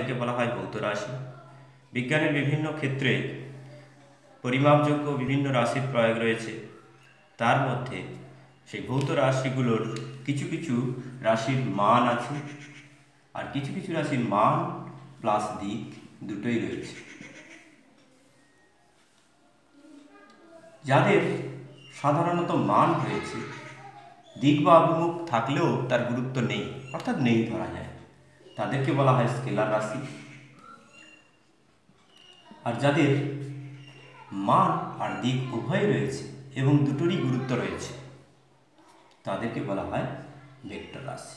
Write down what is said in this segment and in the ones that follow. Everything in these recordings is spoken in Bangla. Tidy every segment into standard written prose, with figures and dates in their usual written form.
তাদেরকে বলা হয় ভৌত রাশি। বিজ্ঞানের বিভিন্ন ক্ষেত্রে পরিমাপযোগ্য বিভিন্ন রাশির প্রয়োগ রয়েছে। তার মধ্যে সেই ভৌত রাশিগুলোর কিছু কিছু রাশির মান আছে, আর কিছু কিছু রাশির মান প্লাস দিক দুটোই রয়েছে। যাদের সাধারণত মান রয়েছে, দিক বা অভিমুখ থাকলেও তার গুরুত্ব নেই, অর্থাৎ নেই ধরা যায়, তাদেরকে বলা হয় স্কেলার রাশি। আর যাদের মান আর দিক উভয় রয়েছে এবং দুটোরই গুরুত্ব রয়েছে, তাদেরকে বলা হয় ভেক্টর রাশি।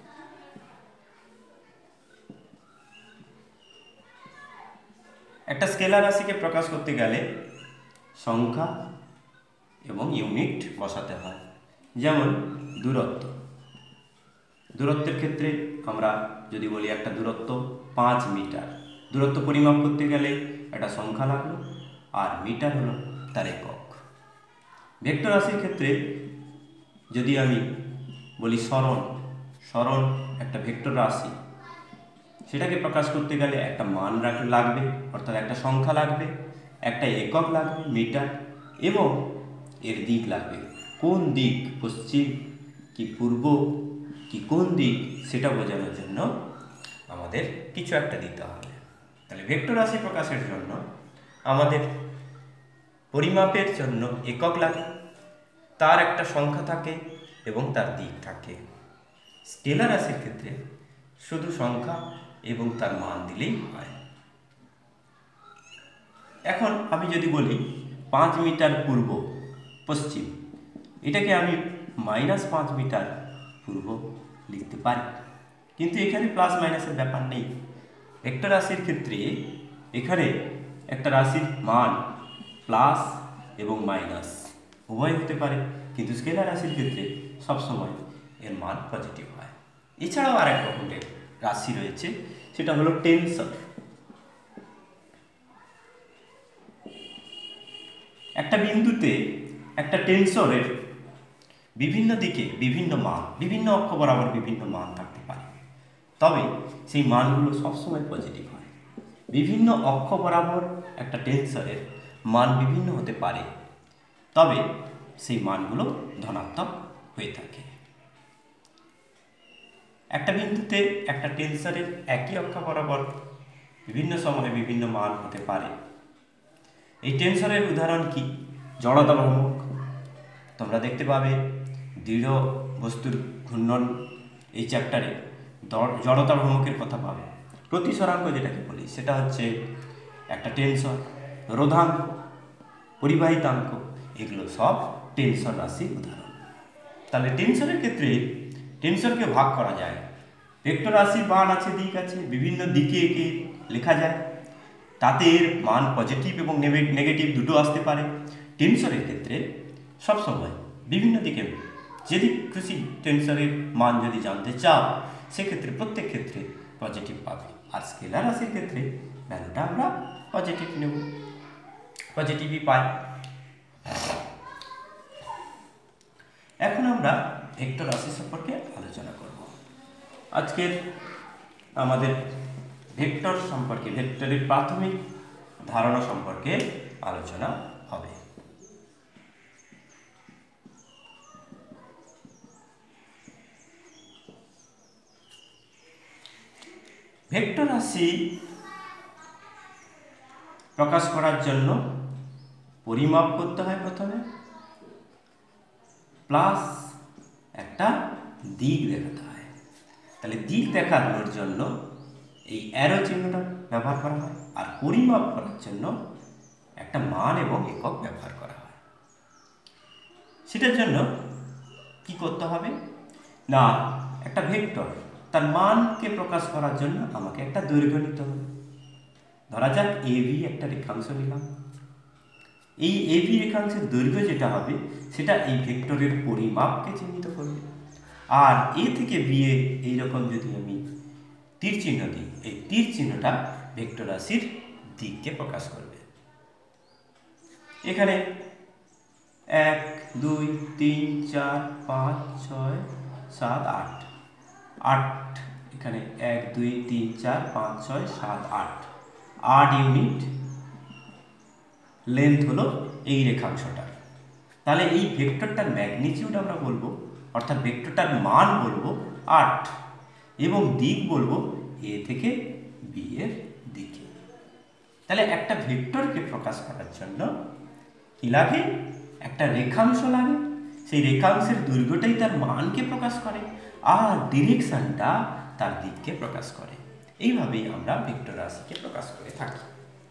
একটা স্কেলার রাশিকে প্রকাশ করতে গেলে সংখ্যা এবং ইউনিট বসাতে হয়। যেমন দূরত্ব, দূরত্বের ক্ষেত্রে আমরা যদি বলি একটা দূরত্ব 5 মিটার, দূরত্ব পরিমাপ করতে গেলে একটা সংখ্যা লাগলো, আর মিটার হলো তার একক। ভেক্টর রাশির ক্ষেত্রে যদি আমি বলি সরণ, সরণ একটা ভেক্টর রাশি, সেটাকে প্রকাশ করতে গেলে একটা মান লাগবে, অর্থাৎ একটা সংখ্যা লাগবে, একটা একক লাগবে মিটার, এবং এর দিক লাগবে। কোন দিক, পশ্চিম কি পূর্ব কি কোন দিক, সেটা বোঝানোর জন্য আমাদের কিছু একটা দিতে হবে। তাহলে ভেক্টর রাশি প্রকাশের জন্য আমাদের পরিমাপের জন্য একক লাগে, তার একটা সংখ্যা থাকে এবং তার দিক থাকে। স্কেলার রাশির ক্ষেত্রে শুধু সংখ্যা এবং তার মান দিলেই হয়। এখন আমি যদি বলি 5 মিটার পূর্ব পশ্চিম, এটাকে আমি -5 মিটার পূর্ব লিখতে পারি, কিন্তু এখানে প্লাস মাইনাসের ব্যাপার নেই। ভেক্টর রাশির ক্ষেত্রে এখানে একটা রাশির মান প্লাস এবং মাইনাস উভয় হতে পারে, কিন্তু স্কেলার রাশির ক্ষেত্রে সবসময় এর মান পজিটিভ হয়। এছাড়াও আরেক রকমের রাশি রয়েছে, সেটা হলো টেনসর। একটা বিন্দুতে একটা টেনসরের বিভিন্ন দিকে বিভিন্ন মান, বিভিন্ন অক্ষ বরাবর বিভিন্ন মান থাকতে পারে, তবে সেই মানগুলো সবসময় পজিটিভ হয়। বিভিন্ন অক্ষ বরাবর একটা টেনসরের মান বিভিন্ন হতে পারে, তবে সেই মানগুলো ধনাত্মক হয়ে থাকে। একটা বিন্দুতে একটা টেনসরের একই অক্ষ বরাবর বিভিন্ন সময়ে বিভিন্ন মান হতে পারে। এই টেনসরের উদাহরণ কি? জড়তা ভ্রামক। তোমরা দেখতে পাবে দৃঢ় বস্তুর ঘূর্ণন এই চ্যাপ্টারে জড়তা ভ্রামকের কথা পাবে। প্রতিসরাঙ্ক যেটাকে বলি, সেটা হচ্ছে একটা টেনসর। রোধাঙ্ক, পরিবাহিতাঙ্ক, এগুলো সব টেনসর রাশির উদাহরণ। তাহলে টেনসরের ক্ষেত্রে টেনসরকে ভাগ করা যায়। ভেক্টর রাশির মান আছে, দিক আছে, বিভিন্ন দিকে একে লেখা যায়, তাতে এর মান পজিটিভ এবং নেগেটিভ দুটো আসতে পারে। টেনসরের ক্ষেত্রে সবসময় বিভিন্ন দিকে যেদিক খুশি টেনসরের মান যদি জানতে চাও, সেক্ষেত্রে প্রত্যেক ক্ষেত্রে পজিটিভ পাবে। আর স্কেলার রাশির ক্ষেত্রে ভ্যালুটা আমরা পজিটিভ নেব, পজিটিভই পাই। এখন আমরা ভেক্টর রাশি সম্পর্কে আলোচনা করব। আজকের আমাদের ভেক্টর সম্পর্কে, ভেক্টরের প্রাথমিক ধারণা সম্পর্কে আলোচনা হবে। ভেক্টর রাশি প্রকাশ করার জন্য পরিমাপ করতে হয় প্রথমে, প্লাস একটা দিক দেখাতে হয়। তাহলে দিক দেখানোর জন্য এই অ্যারো চিহ্নটা ব্যবহার করা হয়, আর পরিমাপ করার জন্য একটা মান এবং একক ব্যবহার করা হয়। সেটার জন্য কি করতে হবে না, একটা ভেক্টর তার মানকে প্রকাশ করার জন্য আমাকে একটা দৈর্ঘ্য নিতে হবে। ধরা যাক এবি একটা রেখাংশ নিলাম। এই এবি রেখাংশের দৈর্ঘ্য যেটা হবে, সেটা এই ভেক্টরের পরিমাপকে চিহ্নিত করবে। আর এ থেকে বি এ এইরকম যদি আমি তীর চিহ্ন দিই, এই তীর চিহ্নটা ভেক্টর রাশির দিককে প্রকাশ করবে। এখানে 1 2 3 4 5 6 7 8 এখানে 1 2 3 4 5 6 7 8 8 ইউনিট লেন্থ হলো এই রেখাংশটার। তাহলে এই ভেক্টরটার ম্যাগনিটিউড আমরা বলবো, অর্থাৎ ভেক্টরটার মান বলবো 8 এবং দিক বলবো এ থেকে বি এর দিকে। তাহলে একটা ভেক্টরকে প্রকাশ করার জন্য কি লাগে? একটা রেখাংশ লাগে। সেই রেখাংশের দৈর্ঘ্যটাই তার মানকে প্রকাশ করে, আর ডিরেকশনটা তার দিককে প্রকাশ করে। এইভাবেই আমরা ভেক্টর রাশিকে প্রকাশ করে থাকি।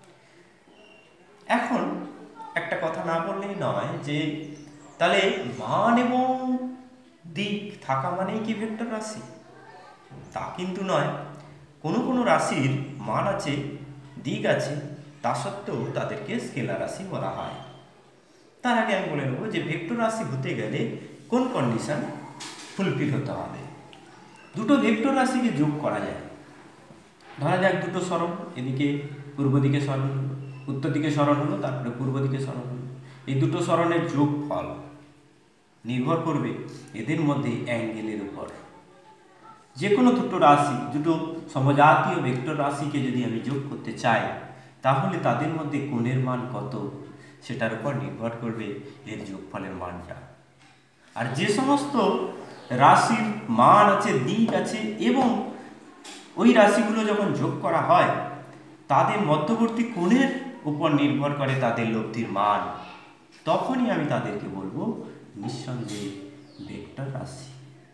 এখন একটা কথা না বললেই নয় যে তাহলে মান এবং দিক থাকা মানেই কি ভেক্টর রাশি? তা কিন্তু নয়। কোনো কোনো রাশির মান আছে, দিক আছে, তা সত্ত্বেও তাদেরকে স্কেলার রাশি বলা হয়। তার আগে আমি বলে নেব যে ভেক্টর রাশি হতে গেলে কোন কন্ডিশন ফুলফিল হতে হবে। দুটো ভেক্টর রাশিকে যোগ করা যায়। ধরা যাক দুটো সরণ, এদিকে পূর্ব দিকে সরণ, উত্তর দিকে সরণ হলো, তারপরে পূর্ব দিকে সরণ হলো। এই দুটো সরণের যোগফল নির্ভর করবে এদের মধ্যে অ্যাঙ্গেলের উপর। যে কোনো দুটো রাশি, দুটো সমজাতীয় ভেক্টর রাশিকে যদি আমি যোগ করতে চাই, তাহলে তাদের মধ্যে কোণের মান কত সেটার উপর নির্ভর করবে এর যোগফলের মানটা। আর যে সমস্ত রাশির মান আছে, দিক আছে এবং ওই রাশিগুলো যখন যোগ করা হয় তাদের মধ্যবর্তী কোণের উপর নির্ভর করে তাদের লব্ধির মান, তখনই আমি তাদেরকে বলবো নিঃসন্দেহে ভেক্টর রাশি।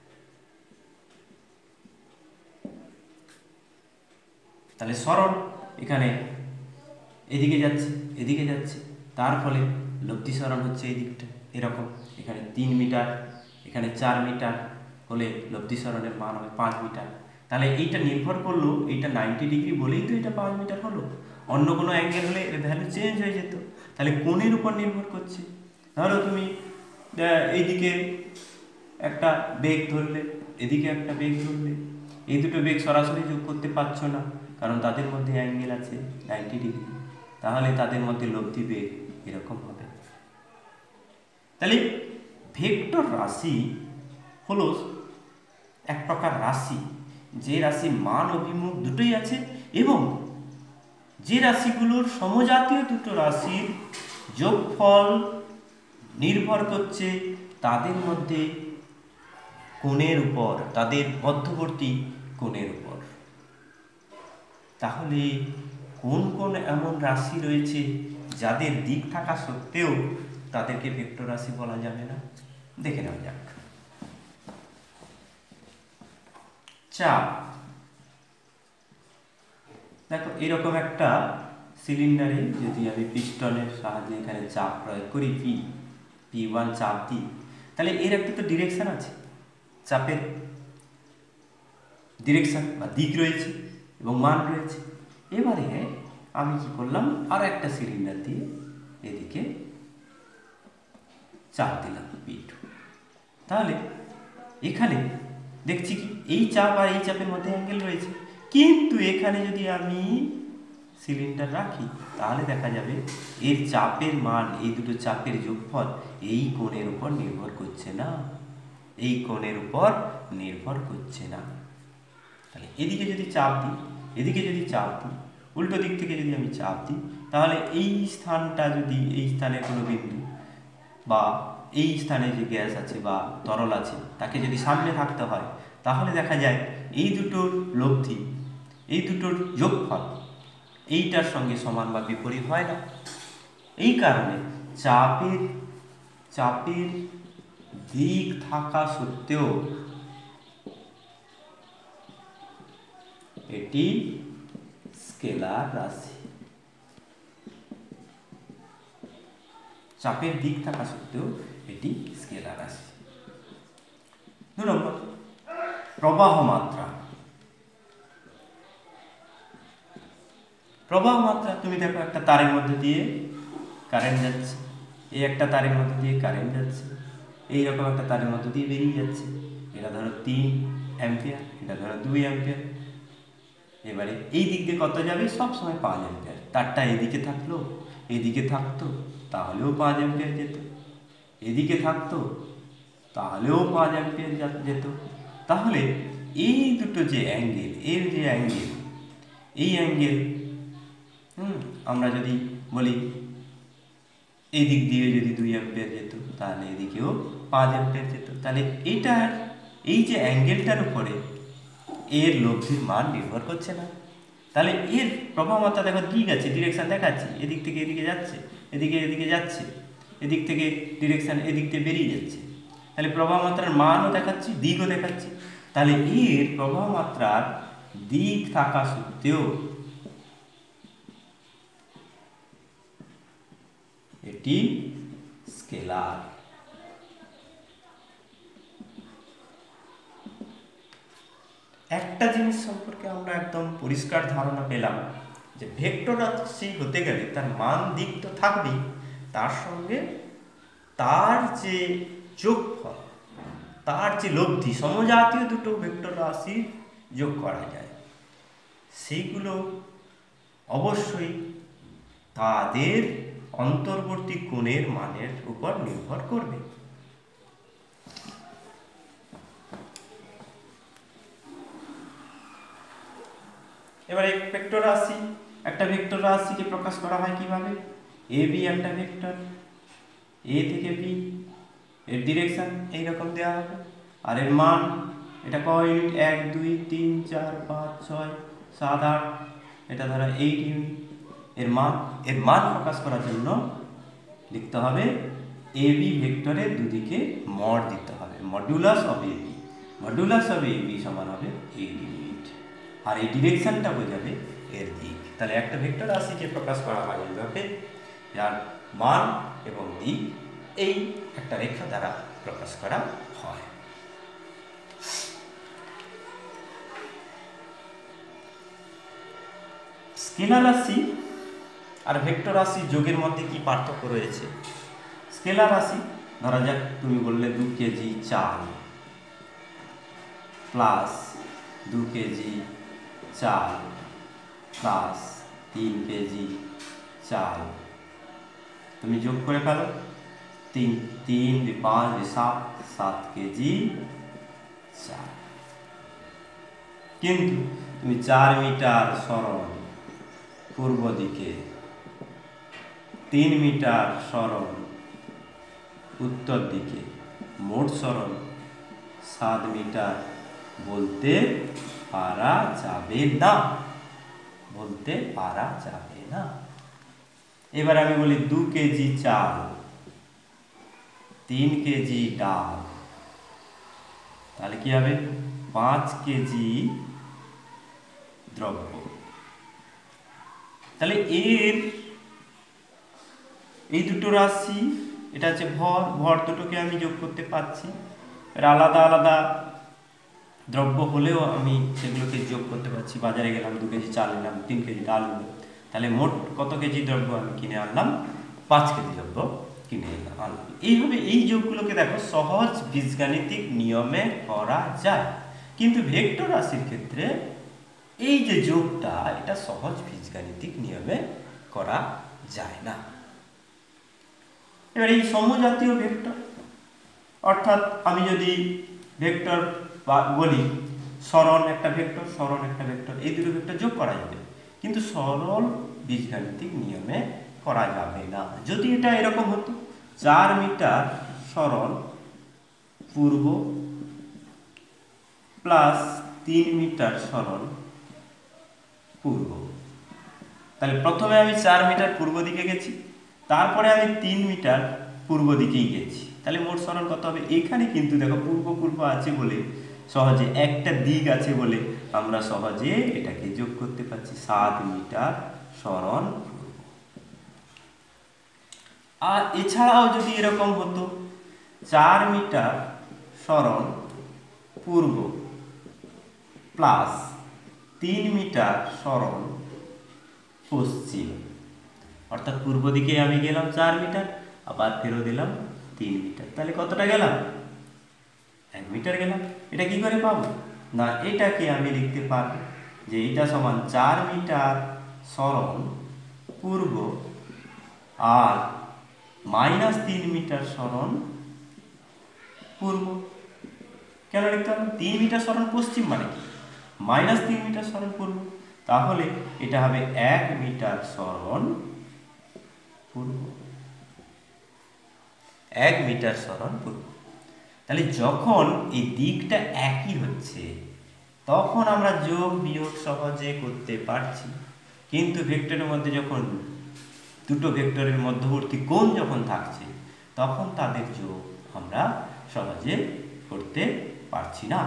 তাহলে সরণ এখানে এদিকে যাচ্ছে, এদিকে যাচ্ছে, তার ফলে লব্ধি সরণ হচ্ছে এই দিকটা এরকম। এখানে 3 মিটার, এখানে 4 মিটার হলে লব্ধি সরণের মান হবে 5 মিটার। তাহলে এইটা নির্ভর করলো, এইটা 90 ডিগ্রি বলেই তো এটা 5 মিটার হলো। অন্য কোনো অ্যাঙ্গেল হলে এর ভ্যালু চেঞ্জ হয়ে যেত। তাহলে কোণের উপর নির্ভর করছে। ধরো তুমি এইদিকে একটা বেগ ধরলে, এদিকে একটা বেগ ধরলে, এই দুটো বেগ সরাসরি যোগ করতে পারছো না, কারণ তাদের মধ্যে অ্যাঙ্গেল আছে 90 ডিগ্রি। তাহলে তাদের মধ্যে লব্ধি বেগ এরকম হবে। তাহলে ভেক্টর রাশি হলো এক প্রকার রাশি, যে রাশির মান অভিমুখ দুটোই আছে এবং যে রাশিগুলোর সমজাতীয় দুটো রাশির যোগফল নির্ভর করছে তাদের মধ্যে কোণের উপর, তাদের মধ্যবর্তী কোণের উপর। তাহলে কোন কোন এমন রাশি রয়েছে যাদের দিক থাকা সত্ত্বেও তাদেরকে ভেক্টর রাশি বলা যাবে না? দেখে নেওয়া যাক। চাপ। দেখো এরকম একটা সিলিন্ডারে যদি আমি পিস্টনের সাহায্যে এখানে চাপ প্রয়োগ করি, P1 চাপ দিই, তাহলে এর একটা তো ডিরেকশন আছে, চাপের ডিরেকশন বা দিক রয়েছে এবং মান রয়েছে। এবারে আমি কি করলাম, আর একটা সিলিন্ডার দিয়ে এদিকে চাপ দিলাম P2। তাহলে এখানে দেখছি কি এই চাপ আর এই চাপের মধ্যে অ্যাঙ্গেল রয়েছে, কিন্তু এখানে যদি আমি সিলিন্ডার রাখি তাহলে দেখা যাবে এর চাপের মান, এই দুটো চাপের যোগফল এই কোণের উপর নির্ভর করছে না, এই কোণের উপর নির্ভর করছে না। তাহলে এদিকে যদি চাপ দিই, এদিকে যদি চাপ দিই, উল্টো দিক থেকে যদি আমি চাপ দিই, তাহলে এই স্থানটা যদি, এই স্থানের কোনো বিন্দু বা এই স্থানে যে গ্যাস আছে বা তরল আছে তাকে যদি সামনে থাকতে হয়, তাহলে দেখা যায় এই দুটোর লব্ধি, এই দুটোর যোগফল এইটার সঙ্গে সমান বা বিপরীত হয় না। এই কারণে চাপের দিক থাকা সত্ত্বেও এটি স্কেলার রাশি। চাপের দিক থাকা সত্ত্বেও এটি স্কেলার রাশি। 2 নম্বর, প্রবাহ মাত্রা। প্রবাহ মাত্রা তুমি দেখো একটা তারের মধ্যে দিয়ে কারেন্ট যাচ্ছে, এই একটা তারের মধ্যে দিয়ে কারেন্ট যাচ্ছে, এইরকম একটা তারের মধ্যে দিয়ে বেরিয়ে যাচ্ছে। এটা ধরো 3 অ্যাম্পিয়ার, এটা ধরো 2 অ্যাম্পিয়ার। এবারে এই দিক দিয়ে কত যাবে? সবসময় 5 অ্যাম্পিয়ার। তারটা এদিকে থাকলো, এদিকে থাকতো তাহলেও 5 অ্যাম্পিয়ার যেত, এদিকে থাকতো তাহলেও 5 অ্যাম্পিয়ার যেত। তাহলে এই দুটো যে অ্যাঙ্গেল, এর যে অ্যাঙ্গেল, এই অ্যাঙ্গেল আমরা যদি বলি এই দিক দিয়ে যদি 2 অ্যাম্পিয়ার যেত, তাহলে এদিকেও 5 অ্যাম্পিয়ার যেত। তাহলে এটার এই যে অ্যাঙ্গেলটার উপরে এর লব্ধির মান নির্ভর করছে না। তাহলে এর প্রবাহ মাত্রা দেখো দিক আছে, ডিরেকশন দেখাচ্ছে, এদিক থেকে এদিকে যাচ্ছে, এদিকে যাচ্ছে, এদিক থেকে ডিরেকশন এদিক থেকে বেরিয়ে যাচ্ছে। তাহলে প্রবাহ মাত্রার মানও দেখাচ্ছে, দিকও দেখাচ্ছে। তাহলে এর প্রবাহ মাত্রার দিক থাকা সত্ত্বেও এটি স্কেলার। একটা জিনিস সম্পর্কে আমরা একদম পরিষ্কার ধারণা পেলাম যে ভেক্টর রাশি হতে গেলে তার মান দিক তো থাকবেই, তার সঙ্গে তার যে যোগফল, তার যে লব্ধি, সমজাতীয় দুটো ভেক্টর রাশি যোগ করা যায়, সেইগুলো অবশ্যই তাদের অন্তর্বর্তী কোণের মানের উপর নির্ভর করবে। এবার এই ভেক্টর রাশি, একটা ভেক্টর রাশিকে প্রকাশ করা হয় কিভাবে? এ বি একটা ভেক্টর, এ থেকে বি, এর ডিরেকশন এইরকম দেওয়া হবে, আর এর মান এটা ক ইউনিট, 1 2 3 4 5 6 7 8, এটা ধরো 8 ইউনিট। এর মান প্রকাশ করার জন্য লিখতে হবে এ বি ভেক্টরের দুদিকে মড দিতে হবে, modulus of A B. Modulus of A B সমান হবে 8 ইউনিট, আর এই ডিরেকশনটা বোঝাবে এর দিক। তাহলে একটা ভেক্টর রাশিকে প্রকাশ করা হয় এইভাবে, যার মান এবং দিক এই একটা রেখা দ্বারা প্রকাশ করা হয়। স্কেলার রাশি আর ভেক্টর রাশি যোগের মধ্যে কি পার্থক্য রয়েছে? স্কেলার রাশি ধরা যাক তুমি বললে 2 কেজি চাল প্লাস 2 কেজি চাল প্লাস 3 কেজি চাল, তুমি যোগ করে ফেলো, 3 3 5 7 7 কেজি চাল। কিন্তু তুমি 4 মিটার সরণ পূর্ব দিকে, 3 মিটার সরণ উত্তর দিকে, মোট সরণ 7 মিটার বলতে পারা যাবে না, বলতে পারা যাবে না। এবার আমি বলি 2 কেজি চাল, 3 কেজি ডাল, তাহলে কি হবে? 5 কেজি দ্রব্য। তাহলে এর এই দুটো রাশি, এটা হচ্ছে ভর দুটোকে আমি যোগ করতে পারছি। এর আলাদা আলাদা দ্রব্য হলেও আমি সেগুলোকে যোগ করতে পারছি। বাজারে গেলাম, 2 কেজি চাল নিলাম, 3 কেজি ডাল নিলাম, তাহলে মোট কত কেজি দ্রব্য আমি কিনে আনলাম? 5 কেজি দ্রব্য কিনে আনলাম। এইভাবে এই যোগগুলোকে দেখো সহজ বীজগাণিতিক নিয়মে করা যায়, কিন্তু ভেক্টর রাশির ক্ষেত্রে এই যে যোগটা, এটা সহজ বীজগাণিতিক নিয়মে করা যায় না। এবার এই সমজাতীয় ভেক্টর, অর্থাৎ আমি যদি ভেক্টর বলি সরণ একটা ভেক্টর, সরণ একটা ভেক্টর, এই দুটো ভেক্টর যোগ করা যাবে, কিন্তু সরল বীজগাণিতিক নিয়মে করা যাবে না। যদি এটা এরকম হতো 4 মিটার সরণ পূর্ব প্লাস 3 মিটার সরণ পূর্ব, তাহলে প্রথমে আমি 4 মিটার পূর্ব দিকে গেছি, তারপরে আমি 3 মিটার পূর্ব দিকেই গেছি, তাহলে মোট সরণ কত হবে? এখানে কিন্তু দেখো পূর্ব আছে বলে, সহজে একটা দিক আছে বলে আমরা সহজে এটাকে যোগ করতে পারছি, 7 মিটার সরণ পূর্ব। আর এছাড়াও যদি এরকম হতো 4 মিটার সরণ পূর্ব প্লাস 3 মিটার সরণ পশ্চিম, অর্থাৎ পূর্ব দিকে আমি গেলাম 4 মিটার, আবার ফেরত দিলাম 3 মিটার, তাহলে কতটা গেলাম? 1 মিটার গেলাম। এটা কি করে পাবো? না, এটাকে আমি লিখতে পারবো যে এটা সমান 4 মিটার সরণ পূর্ব আর -3 মিটার সরণ পূর্ব। কেন লিখতে হবে? 3 মিটার সরণ পশ্চিম মানে কি -3 মিটার সরণ পূর্ব, তাহলে এটা হবে 1 মিটার সরণ পূর্ব, 1 মিটার সরণ পূর্ব। তাহলে যখন এই দিকটা একই হচ্ছে তখন আমরা যোগ বিয়োগ সহজে করতে পারছি, কিন্তু ভেক্টরের মধ্যে যখন দুটো ভেক্টরের মধ্যবর্তী কোণ যখন থাকছে তখন তাদের যোগ আমরা সহজে করতে পারছি না।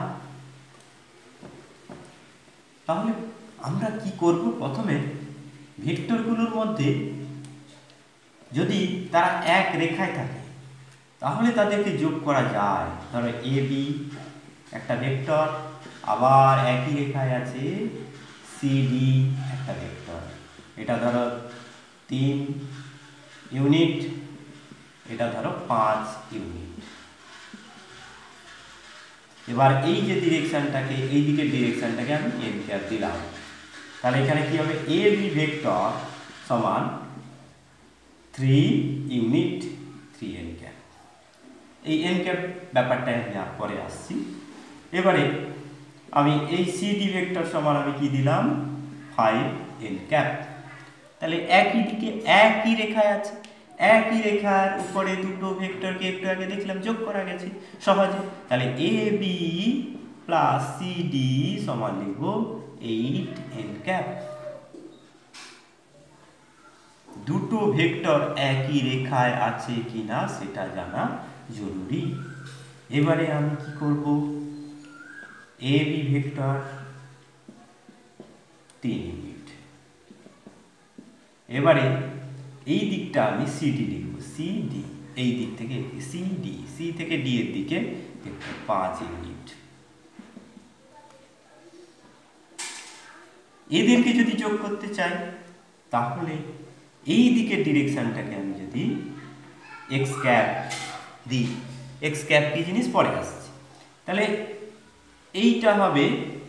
তাহলে আমরা কি করব? প্রথমে ভেক্টরগুলোর মধ্যে যদি তারা এক রেখায় থাকে তাহলে তাদেরকে যোগ করা যায়। ধরো এ বি একটা ভেক্টর, আবার একই রেখায় আছে সিডি একটা ভেক্টর, এটা ধরো 3 ইউনিট, এটা ধরো 5 ইউনিট। এবার এই যে ডিরেকশনটাকে, এই দিকের ডিরেকশনটাকে আমি এন ক্যাপ দিলাম, তাহলে এখানে কি হবে? এ বি ভেক্টর সমান 3 ইউনিট 3 এন ক্যাপ। এই এন ক্যাপ ব্যাপারটা আমি পরে আসছি। এবারে আমি এই সিডি ভেক্টর সমান আমি কি দিলাম? 5 এন ক্যাপ। তাহলে একই দিকে একই রেখায় আছে, একই রেখার উপরে দুটো ভেক্টরকে একটু আগে দেখলাম যোগ করা গেছে সহজে। তাহলে এ বি প্লাস সিডি সমান লিখব 8 এন ক্যাপ। দুটো ভেক্টর একই রেখায় আছে কিনা সেটা জানা জরুরি। এবারে আমি কি করব? এ বি ভেক্টর 3 ইউনিট, এবারে এই দিকটা আমি সিডি লিখব, সিডি, এই দিক থেকে সিডি, সি থেকে ডি এর দিকে 5 ইউনিট। এদেরকে যদি যোগ করতে চাই তাহলে এই দিকের ডিরেকশনটাকে আমি যদি এক্স ক্যাপ দিই, এক্স ক্যাপ কি জিনিস পরে আসছে, তাহলে এইটা হবে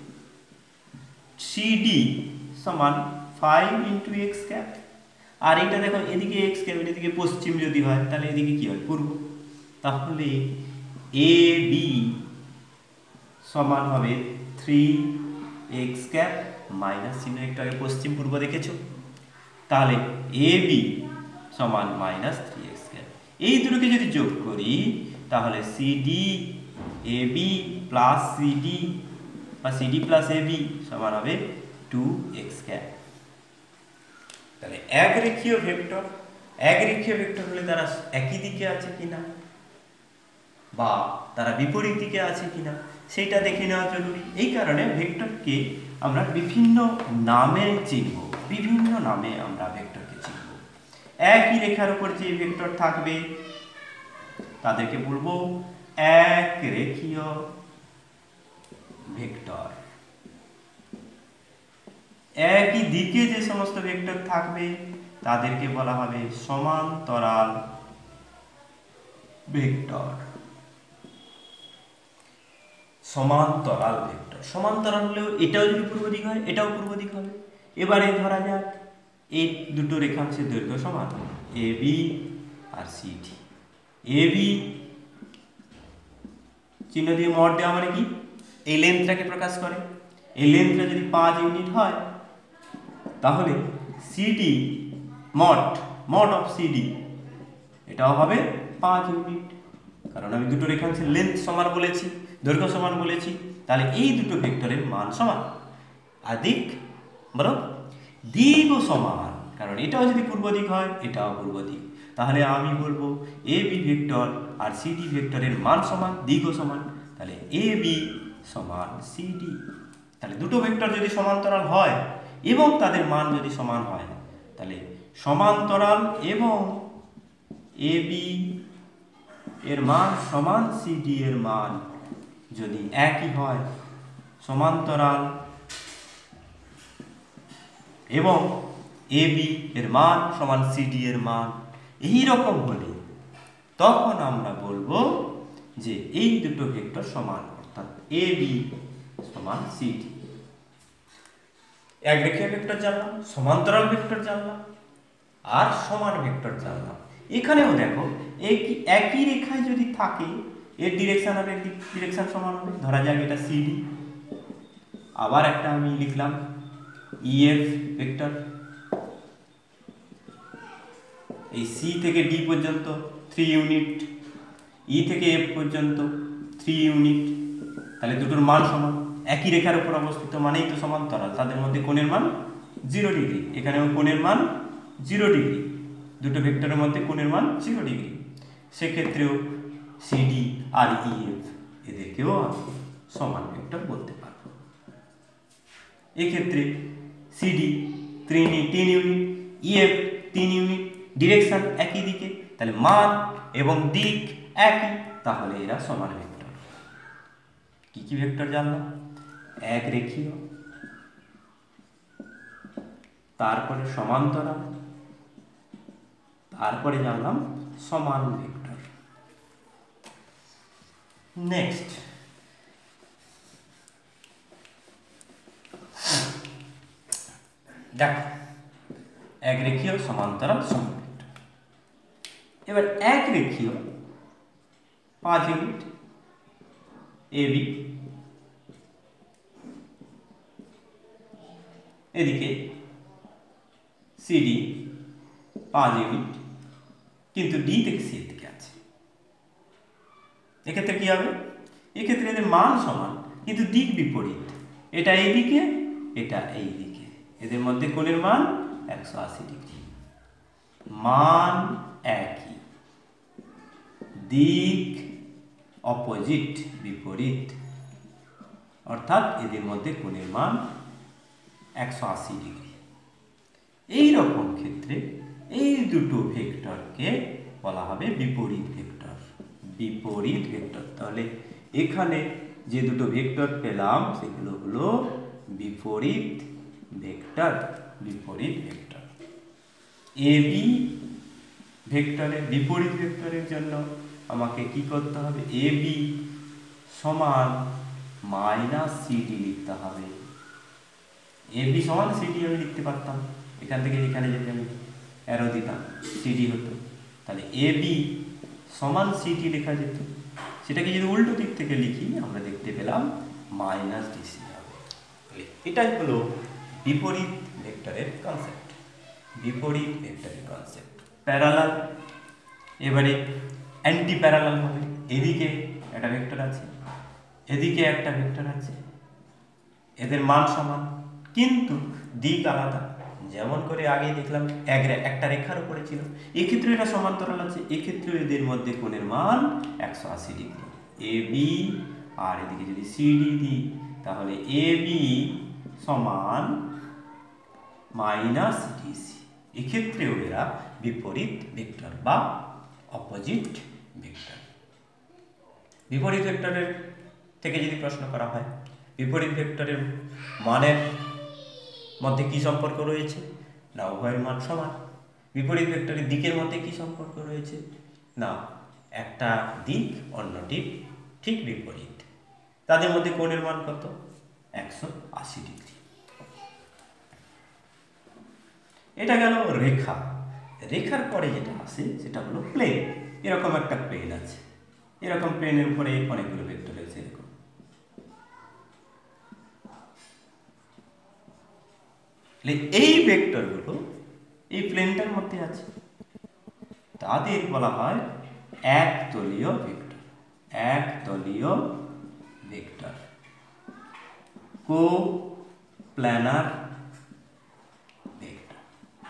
সিডি সমান 5 ইন্টু এক্স ক্যাপ। আর এটা দেখো এদিকে এক্স ক্যাপ, এদিকে পশ্চিম যদি হয় তাহলে এদিকে কি হয়? পূর্ব। তাহলে এ বি সমান হবে 3 এক্স ক্যাপ মাইনাস চিহ্ন একটু আগে পশ্চিম পূর্ব দেখেছো, তাহলে এ বি সমান -3 এক্স ক্যাপ। এই দুটোকে যদি যোগ করি তাহলে CD A B plus CD বা সিডি প্লাস এ বি সমান হবে 2 এক্স ক্যাপ। তাহলে এক রেখীয় ভেক্টর, এক রেখীয় ভেক্টর হলে তারা একই দিকে আছে কিনা বা তারা বিপরীত দিকে আছে কিনা সেটা দেখে নেওয়া জরুরি। এই কারণে ভেক্টরকে আমরা বিভিন্ন নামে চিনব, বিভিন্ন নামে আমরা ভেক্টরকে চিনব। একই রেখার উপর যে ভেক্টর থাকবে তাদেরকে বলবো এক রেখীয় ভেক্টর। একই দিকে যে সমস্ত ভেক্টর থাকবে তাদেরকে বলা হবে সমান্তরাল ভেক্টর। সমান্তরাল ভেক্টর, সমান্তরাল হলেও এটাও যদি পূর্ব দিক হয় এটাও পূর্ব দিক হবে। এবারে ধরা যাক এই দুটো রেখাংশের দৈর্ঘ্য সমান, এ বি আর সিডি। এ বি চিহ্ন দিয়ে মড দেওয়া মানে কি? এই লেন্থটাকে প্রকাশ করে। এই লেন্থটা যদি 5 ইউনিট হয় তাহলে সিডি মড অফ সিডি এটাও হবে 5 ইউনিট, কারণ আমি দুটো রেখাংশের লেন্থ সমান বলেছি, দৈর্ঘ্য সমান বলেছি। তাহলে এই দুটো ভেক্টরের মান সমান। আর দিক বলো, দিকও সমান, কারণ এটাও যদি পূর্ব দিক হয় এটাও পূর্ব দিক। তাহলে আমি বলবো এ বি ভেক্টর আর সিডি ভেক্টরের মান সমান, দিকও সমান। তাহলে এ বি সমান সিডি। তাহলে দুটো ভেক্টর যদি সমান্তরাল হয় এবং তাদের মান যদি সমান হয় তাহলে সমান্তরাল এবং এ বি এর মান সমান সিডি এর মান যদি একই হয়, সমান্তরাল এবং এ বি এর মান সমান সিডি এর মান এই রকম হলে তখন আমরা বলবো যে এই দুটো ভেক্টর সমান, অর্থাৎ এ বি সমান সিডি। এক রেখীয় ভেক্টর জানলাম, সমান্তরাল ভেক্টর জানলাম, আর সমান ভেক্টর জানলাম। এখানেও দেখো একই রেখায় যদি থাকে এর ডিরেকশন আর এর ডিরেকশন সমান হবে, ধরা যাক এটা সিডি। আবার একটা আমি লিখলাম ইএফ ভেক্টর, এই সি থেকে ডি পর্যন্ত 3 ইউনিট, ই থেকে এফ পর্যন্ত 3 ইউনিট, তাহলে দুটোর মান সমান, একই রেখার উপর অবস্থিত মানেই তো সমান্তরাল, তাদের মধ্যে কোণের মান 0 ডিগ্রি, এখানেও কোণের মান 0 ডিগ্রি, দুটো ভেক্টরের মধ্যে কোণের মান 0 ডিগ্রি। সেক্ষেত্রেও সিডি আর ইএফ এদেরকেও সমান ভেক্টর বলতে পারব। এক্ষেত্রে CD 3 unit, EF 3 unit, direction একই দিকে, তাহলে মান এবং দিক একই, তাহলে এরা সমান ভেক্টর। কি কি ভেক্টর জানলাম? এক রেখীয়, তারপরে সমান্তরাল, তারপরে জানলাম সমান ভেক্টর। নেক্সট দেখো এক রেখীয়, সমান্তরাল, সমান ভেক্টর। এবার এক রেখীয় 5 ইউনিট এবি, এদিকে সিডি 5 ইউনিট, কিন্তু ডি থেকে সি দিকে আছে। এক্ষেত্রে কি হবে? এক্ষেত্রে এদের মান সমান কিন্তু দিক বিপরীত, এটা এই দিকে, এটা এই দিকে, এদের মধ্যে কোণের মান 180 ডিগ্রি, মান একই, দিক অপোজিট, বিপরীত, অর্থাৎ এদের মধ্যে কোণের মান 180 ডিগ্রি। এই রকম ক্ষেত্রে এই দুটো ভেক্টরকে বলা হবে বিপরীত ভেক্টর, বিপরীত ভেক্টর। তাহলে এখানে যে দুটো ভেক্টর পেলাম সেগুলো হলো বিপরীত ভেক্টর, বিপরীত ভেক্টর। এবি ভেক্টরের বিপরীত ভেক্টরের জন্য আমাকে কি করতে হবে? এবি সমান মাইনাস সিডি লিখতে হবে। এবি সমান সিডি আমি লিখতে পারতাম, এখান থেকে এখানে যেতে আমি অ্যারো দিতাম, সিডি হতো, তাহলে এবি সমান সিডি লেখা যেত। সেটাকে যদি উল্টো দিক থেকে লিখি আমরা দেখতে পেলাম মাইনাস ডিসি হবে। এটাই হলো বিপরীত ভেক্টরের কনসেপ্ট, বিপরীত ভেক্টরের কনসেপ্ট। প্যারালাল, এবারে অ্যান্টি প্যারালাল হবে। এদিকে একটা ভেক্টর আছে, এদিকে একটা ভেক্টর আছে, এদের মান সমান কিন্তু দিক আলাদা। যেমন করে আগে দেখলাম একটা রেখার উপরে ছিল, এক্ষেত্রে এটা সমান্তরাল আছে, এক্ষেত্রে এদের মধ্যে কোণের মান 180 ডিগ্রি। এবি আর এদিকে যদি সিডি দিই তাহলে এবি সমান মাইনাস ডিসি। এক্ষেত্রেও এরা বিপরীত ভেক্টর বা অপোজিট ভেক্টর। বিপরীত ভেক্টরের থেকে যদি প্রশ্ন করা হয় বিপরীত ভেক্টরের মানের মধ্যে কি সম্পর্ক রয়েছে? না উভয়ের মান সমান। বিপরীত ভেক্টরের দিকের মধ্যে কি সম্পর্ক রয়েছে? না একটা দিক অন্যটির ঠিক বিপরীত, তাদের মধ্যে কোণের মান কত? 180 ডিগ্রি। এটা গেল রেখা। রেখার পরে যেটা আসে সেটা হলো প্লেন। এরকম একটা প্লেন আছে, এরকম প্লেনের উপরে অনেকগুলো ভেক্টর রয়েছে, এরকম এই ভেক্টরগুলো এই প্লেনটার মধ্যে আছে, তাদের বলা হয় একতলীয় ভেক্টর, একতলীয় vector, coplanar vector,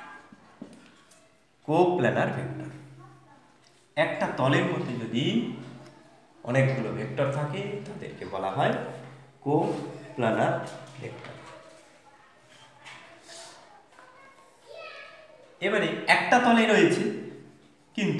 coplanar vector. একটা তলের মধ্যে যদি অনেকগুলো ভেক্টর থাকে তাদেরকে বলা হয় কোপ্ল্যানার ভেক্টর। এবারে একটা তলে রয়েছে কিন্তু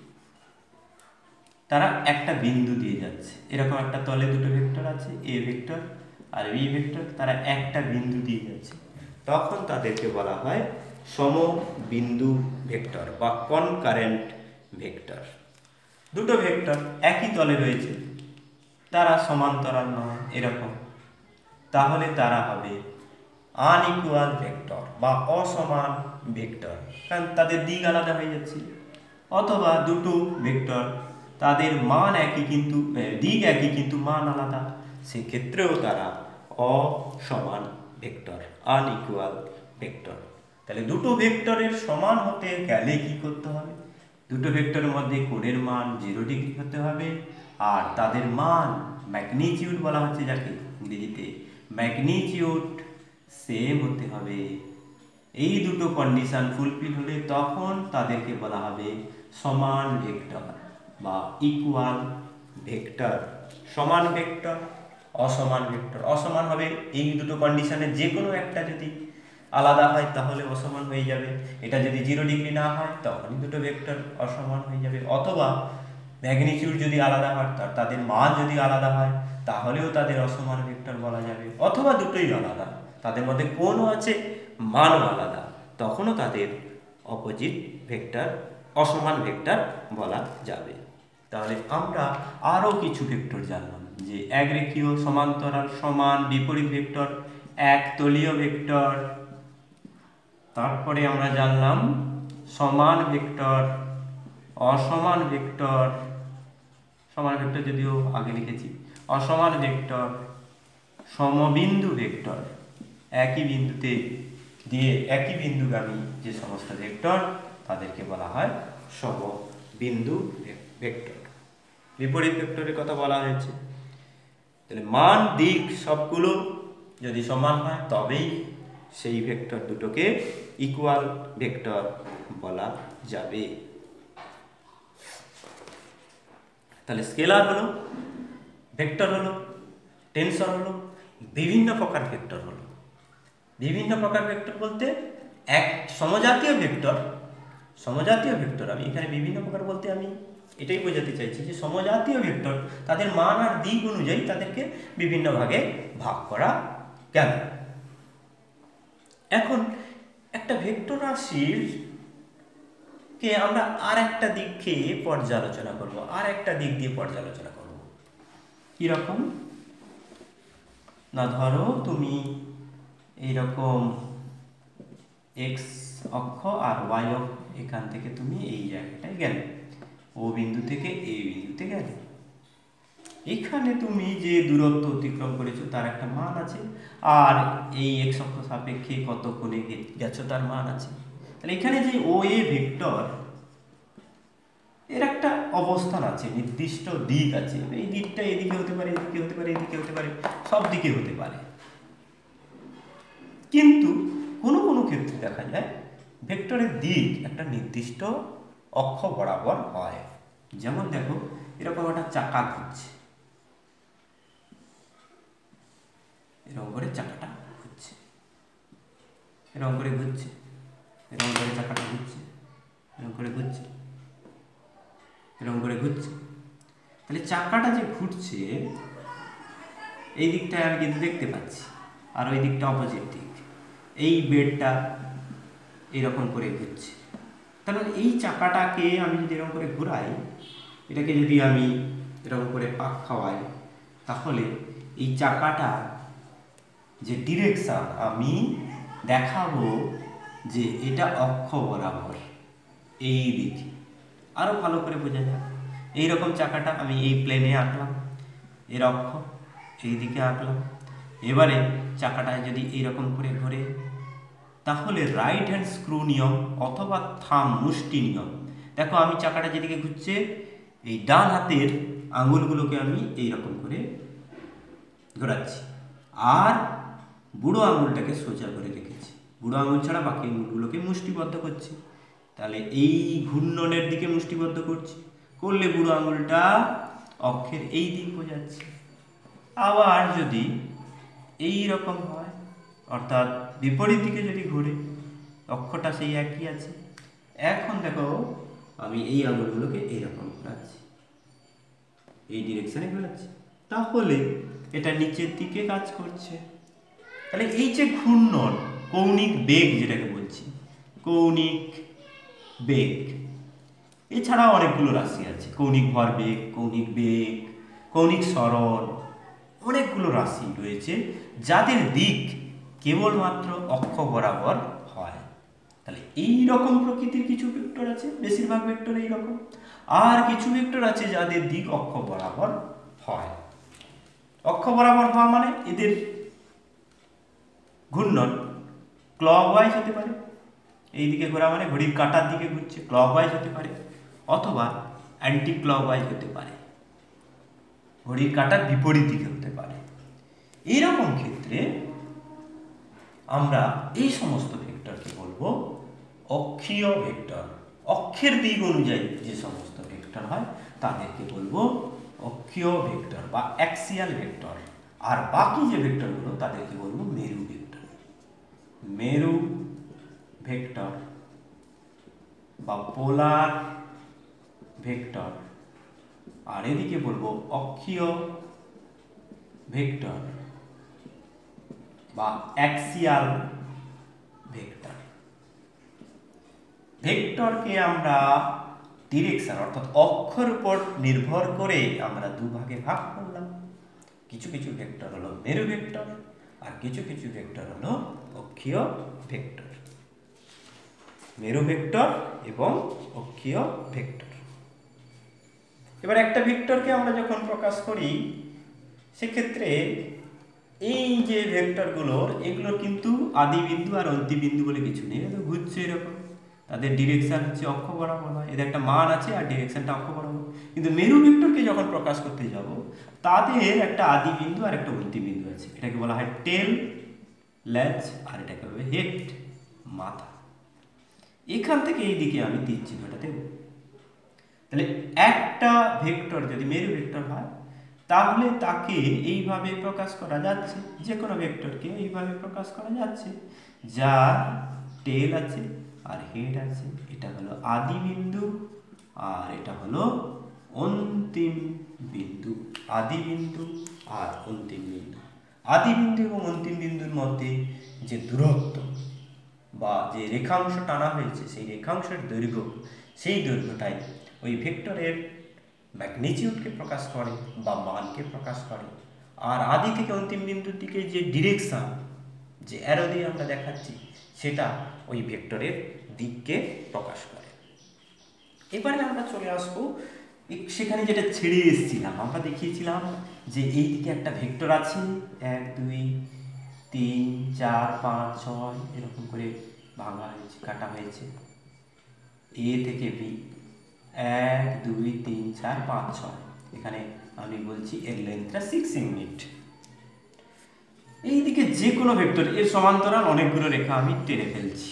তারা একটা বিন্দু দিয়ে যাচ্ছে, এরকম একটা তলে দুটো ভেক্টর আছে, এ ভেক্টর আর বি ভেক্টর, তারা একটা বিন্দু দিয়ে যাচ্ছে, তখন তাদেরকে বলা হয় সমবিন্দু ভেক্টর বা কনকারেন্ট ভেক্টর। দুটো ভেক্টর একই তলে রয়েছে, তারা সমান্তরাল নয় এরকম, তাহলে তারা হবে আনইকুয়াল ভেক্টর বা অসমান ভেক্টর, কারণ তাদের দিক আলাদা হয়ে যাচ্ছে। অথবা দুটো ভেক্টর তাদের মান একই কিন্তু দিক একই কিন্তু মান আলাদা, সেক্ষেত্রেও তারা অসমান ভেক্টর, আনইকুয়াল ভেক্টর। তাহলে দুটো ভেক্টরের সমান হতে গেলে কি করতে হবে? দুটো ভেক্টরের মধ্যে কোণের মান 0 ডিগ্রি হতে হবে, আর তাদের মান ম্যাগনিটিউড বলা হচ্ছে যাকে ইংরেজিতে, ম্যাগনিটিউড সেম হতে হবে। এই দুটো কন্ডিশন ফুলফিল হলে তখন তাদেরকে বলা হবে সমান ভেক্টর বা ইকুয়াল ভেক্টর। সমান ভেক্টর, অসমান ভেক্টর। অসমান হবে এই দুটো কন্ডিশনের যে কোনো একটা যদি আলাদা হয় তাহলে অসমান হয়ে যাবে, এটা যদি 0 ডিগ্রি না হয় তখনই দুটো ভেক্টর অসমান হয়ে যাবে, অথবা ম্যাগনিটিউড যদি আলাদা হয়, তাদের মান যদি আলাদা হয় তাহলেও তাদের অসমান ভেক্টর বলা যাবে, অথবা দুটোই আলাদা, তাদের মধ্যে কোণও আছে মানও আলাদা, তখনও তাদের অপোজিট ভেক্টর, অসমান ভেক্টর বলা যাবে। তাহলে আমরা আরও কিছু ভেক্টর জানলাম, যে একরেখীয়, সমান্তরাল, সমান, বিপরীত ভেক্টর, একতলীয় ভেক্টর। তারপরে আমরা জানলাম সমান ভেক্টর, অসমান ভেক্টর, সমান ভেক্টর যদিও আগে লিখেছি, অসমান ভেক্টর, সমবিন্দু ভেক্টর, একই বিন্দুতে দিয়ে একই বিন্দুগামী যে সমস্ত ভেক্টর তাদেরকে বলা হয় সমবিন্দু ভেক্টর। বিপরীত ভেক্টরের কথা বলা হয়েছে। তাহলে মান, দিক সবগুলো যদি সমান হয় তবেই সেই ভেক্টর দুটোকে ইকুয়াল ভেক্টর বলা যাবে। তাহলে স্কেলার হলো, ভেক্টর হলো, টেনসর হলো, বিভিন্ন প্রকার ভেক্টর হলো। বিভিন্ন প্রকার ভেক্টর বলতে এক সমজাতীয় ভেক্টর, সমজাতীয় ভেক্টর, আমি এখানে বিভিন্ন প্রকার বলতে আমি এটাই বোঝাতে চাইছি যে সমজাতীয় ভেক্টর তাদের মান আর দিক অনুযায়ী তাদেরকে বিভিন্ন ভাগে ভাগ করা গেল। এখন একটা ভেক্টর রাশির কে আমরা আর একটা দিককে পর্যালোচনা করব, আর একটা দিক দিয়ে পর্যালোচনা করব। কিরকম না, ধরো তুমি এইরকম এক্স অক্ষ আর ওয়াই অক্ষ, এখান থেকে তুমি এই জায়গাটায় গেলে, ও বিন্দু থেকে এই বিন্দুতে গেলে, এখানে তুমি যে দূরত্ব অতিক্রম করেছো তার একটা মান আছে, আর এই এক্স অক্ষ সাপেক্ষে কত কোণে গেছো তার মান আছে। তাহলে এখানে যে ও এ ভেক্টর, এর একটা অবস্থান আছে, নির্দিষ্ট দিক আছে, এই দিকটা এদিকে হতে পারে, এদিকে হতে পারে, এদিকে হতে পারে, সব দিকে হতে পারে। কিন্তু কোনো কোনো ক্ষেত্রে দেখা যায় ভেক্টরের দিক একটা নির্দিষ্ট অক্ষ বরাবর হয়। যেমন দেখো, এরকম একটা চাকা ঘুরছে, এরকম করে চাকাটা ঘুরছে, এরকম করে ঘুরছে, এরকম করে চাকাটা ঘুরছে, এরকম করে ঘুরছে, এরকম করে ঘুরছে। তাহলে চাকাটা যে ঘুরছে এই দিকটায় আমি কিন্তু দেখতে পাচ্ছি, আর ওই দিকটা অপোজিট দিক, এই বেডটা এরকম করে ঘুরছে। তাহলে এই চাকাটাকে আমি যদি এরকম করে ঘুরাই, এটাকে যদি আমি এরকম করে পাক খাওয়াই, তাহলে এই চাকাটা যে ডিরেকশন আমি দেখাবো যে এটা অক্ষ বরাবর এই দিকে, আরো ভালো করে বোঝা যায়। এইরকম চাকাটা আমি এই প্লেনে আঁকলাম, এর অক্ষ এই দিকে আঁকলাম। এবারে চাকাটা যদি এইরকম করে ঘোরে, তাহলে রাইট হ্যান্ড স্ক্রু নিয়ম অথবা থাম মুষ্টি নিয়ম, দেখো আমি চাকাটা যেদিকে ঘুরছে এই ডান হাতের আঙুলগুলোকে আমি এইরকম করে ঘোরাচ্ছি, আর বুড়ো আঙুলটাকে সোজা করে রেখেছি, বুড়ো আঙুল ছাড়া বাকি আঙুলগুলোকে মুষ্টিবদ্ধ করছি। তাহলে এই ঘূর্ণনের দিকে মুষ্টিবদ্ধ করছি, করলে বুড়ো আঙুলটা অক্ষের এই দিক বোঝাচ্ছে। আবার যদি এই রকম হয়, অর্থাৎ বিপরীত দিকে যদি ঘুরে, অক্ষটা সেই একই আছে। এখন দেখো আমি এই আঙুলগুলোকে এইরকম ঘোরাচ্ছি, এই ডিরেকশনে ঘোরাচ্ছি, তাহলে এটা নিচের দিকে কাজ করছে। তাহলে এই যে ঘূর্ণন, কৌণিক বেগ যেটাকে বলছি, কৌণিক বেগ, এছাড়াও অনেকগুলো রাশি আছে, কৌণিক ভরবেগ, কৌণিক বেগ, কৌণিক সরণ, অনেকগুলো রাশি রয়েছে যাদের দিক কেবলমাত্র অক্ষ বরাবর হয়। তাহলে এই রকম প্রকৃতির কিছু ভেক্টর আছে, বেশিরভাগ ভেক্টর এই রকম, আর কিছু ভেক্টর আছে যাদের দিক অক্ষ বরাবর হয়। অক্ষ বরাবর হওয়া মানে এদের ঘূর্ণন ক্লকওয়াইজ হতে পারে, এই দিকে ঘোরা মানে ঘড়ির কাঁটার দিকে ঘুরছে, ক্লকওয়াইজ হতে পারে, অথবা অ্যান্টি ক্লকওয়াইজ হতে পারে, ঘড়ির কাঁটার বিপরীত দিকে হতে পারে। এইরকম ক্ষেত্রে আমরা এই সমস্ত ভেক্টরকে বলবো অক্ষীয় ভেক্টর। অক্ষের দিক অনুযায়ী যে সমস্ত ভেক্টর হয় তাদেরকে বলবো অক্ষীয় ভেক্টর বা অ্যাক্সিয়াল ভেক্টর। আর বাকি যে ভেক্টরগুলো তাদেরকে বলবো মেরু ভেক্টর। মেরু ভেক্টর বা পোলার ভেক্টর, আর এদিকে বলবো অক্ষীয় ভেক্টর বা অ্যাক্সিয়াল ভেক্টর। ভেক্টরকে আমরা ডিরেকশন অর্থাৎ অক্ষর উপর নির্ভর করে আমরা দুভাগে ভাগ করলাম। কিছু কিছু ভেক্টর হলো মেরু ভেক্টর, আর কিছু কিছু ভেক্টর হলো অক্ষীয় ভেক্টর। মেরু ভেক্টর এবং অক্ষীয় ভেক্টর। এবার একটা ভেক্টরকে আমরা যখন প্রকাশ করি সেক্ষেত্রে এই যে ভেক্টরগুলোর এগুলোর কিন্তু আদি বিন্দু আর অন্তিম বিন্দু বলে কিছু নেই, ঘুরছে এরকম, তাদের ডিরেকশন হচ্ছে অক্ষ বরাবর হয়, এদের একটা মান আছে আর ডিরেকশনটা অক্ষ বরাবর। কিন্তু মেরু ভেক্টরকে যখন প্রকাশ করতে যাব তাদের একটা আদি বিন্দু আর একটা অন্তিম বিন্দু আছে, এটাকে বলা হয় টেল, ল্যাজ, আর এটাকে বলা হয় হেড, মাথা। এখান থেকে এই দিকে আমি তীর চিহ্নটা দেব। তাহলে একটা ভেক্টর যদি মেরু ভেক্টর হয় তাহলে তাকে এইভাবে প্রকাশ করা যাচ্ছে, যে কোনো ভেক্টরকে এইভাবে প্রকাশ করা যাচ্ছে, যার টেল আছে আর হেড আছে। এটা হলো আদি বিন্দু আর এটা হলো অন্তিম বিন্দু। আদি বিন্দু আর অন্তিম বিন্দু। আদি বিন্দু এবং অন্তিম বিন্দুর মধ্যে যে দূরত্ব বা যে রেখাংশ টানা হয়েছে সেই রেখাংশের দৈর্ঘ্য, সেই দৈর্ঘ্যটাই ওই ভেক্টরের ম্যাগনিটিউডকে প্রকাশ করে বা মানকে প্রকাশ করে। আর আদি থেকে অন্তিম বিন্দুর দিকে যে ডিরেকশন, যে অ্যারো দিয়ে আমরা দেখাচ্ছি, সেটা ওই ভেক্টরের দিককে প্রকাশ করে। এবারে আমরা চলে আসবো সেখানে যেটা ছেড়ে এসেছিলাম। আমরা দেখিয়েছিলাম যে এই দিকে একটা ভেক্টর আছে, 1 2 3 4 5 6 এরকম করে ভাঙা হয়েছে, কাটা হয়েছে, এ থেকে বি 1 2 3 4 5 6। এখানে আমি বলছি এর লেন্থটা 6 ইউনিট। এইদিকে যে কোনো ভেক্টর এর সমান্তরাল অনেকগুলো রেখা আমি টেনে ফেলছি,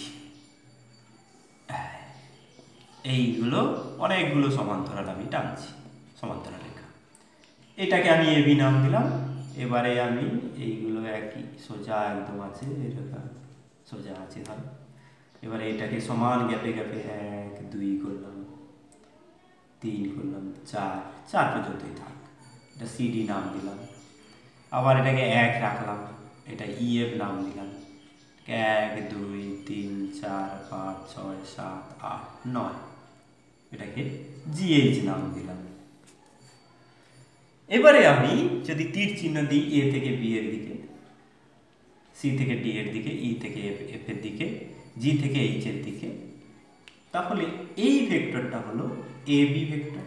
এইগুলো অনেকগুলো সমান্তরাল আমি টানছি, সমান্তরাল রেখা। এটাকে আমি এবি নাম দিলাম। এবারে আমি এইগুলো একই সোজা একদম আছে, রেখা সোজা আছে ধর। এবারে এটাকে সমান গ্যাপে গ্যাপে 1 2 করলাম, 3 করলাম, 4 পর্যন্তই থাক, এটা সিডি নাম দিলাম। আবার এটাকে 1 রাখলাম, এটা ইএফ নাম দিলাম। 1 2 3 4 5 6 7 8 9, এটাকে জিএইচ নাম দিলাম। এবারে আমি যদি তীর চিহ্ন দিই এ থেকে বি এর দিকে, সি থেকে ডি এর দিকে, ই থেকে এফ এর দিকে, জি থেকে এইচ এর দিকে, তাহলে এই ভেক্টরটা হলো এবি ভেক্টর,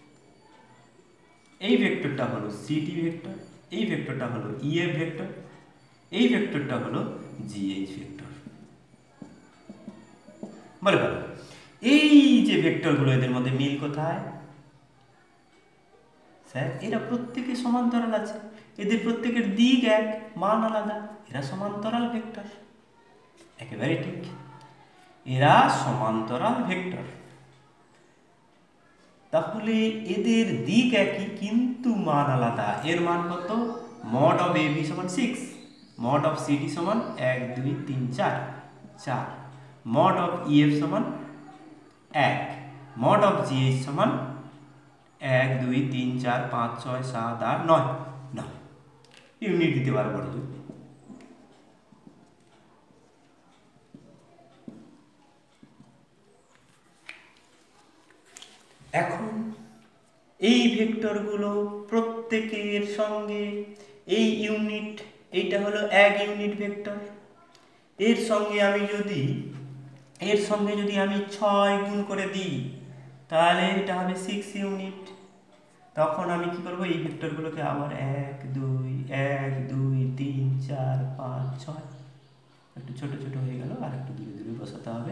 এই ভেক্টরটা হলো সিডি ভেক্টর, এই ভেক্টরটা হলো ইএফ ভেক্টর, এই ভেক্টরটা হলো জিএইচ ভেক্টর। বলে ভালো, এই যে ভেক্টরগুলো এদের মধ্যে মিল কোথায়? স্যার এরা প্রত্যেকে সমান্তরাল আছে, এদের প্রত্যেকের দিক এক, মান আলাদা, এরা সমান্তরাল ভেক্টর। একেবারে ঠিক, এরা সমান্তরাল ভেক্টর। তাহলে এদের দিক একই কিন্তু মান আলাদা। এর মান কত? মড অফ এবি সমান 6, মড অফ সিডি সমান 1 2 3 4 4, মড অফ ইএফ সমান 1, মড অফ জিএইচ সমান 1 2 3 4 5 6 7 8 9 9। ইউনিট দিতে পারবো বড় জোর। এখন এই ভেক্টরগুলো প্রত্যেকের সঙ্গে এই ইউনিট, এইটা হলো 1 ইউনিট ভেক্টর, এর সঙ্গে আমি যদি এর সঙ্গে যদি আমি 6 গুণ করে দিই তাহলে এটা হবে 6 ইউনিট। তখন আমি কি করব, এই ভেক্টরগুলোকে আবার 1 2 1 2 3 4 5 6 একটু ছোট ছোট হয়ে গেল, আর একটু দূরে দূরে বসাতে হবে।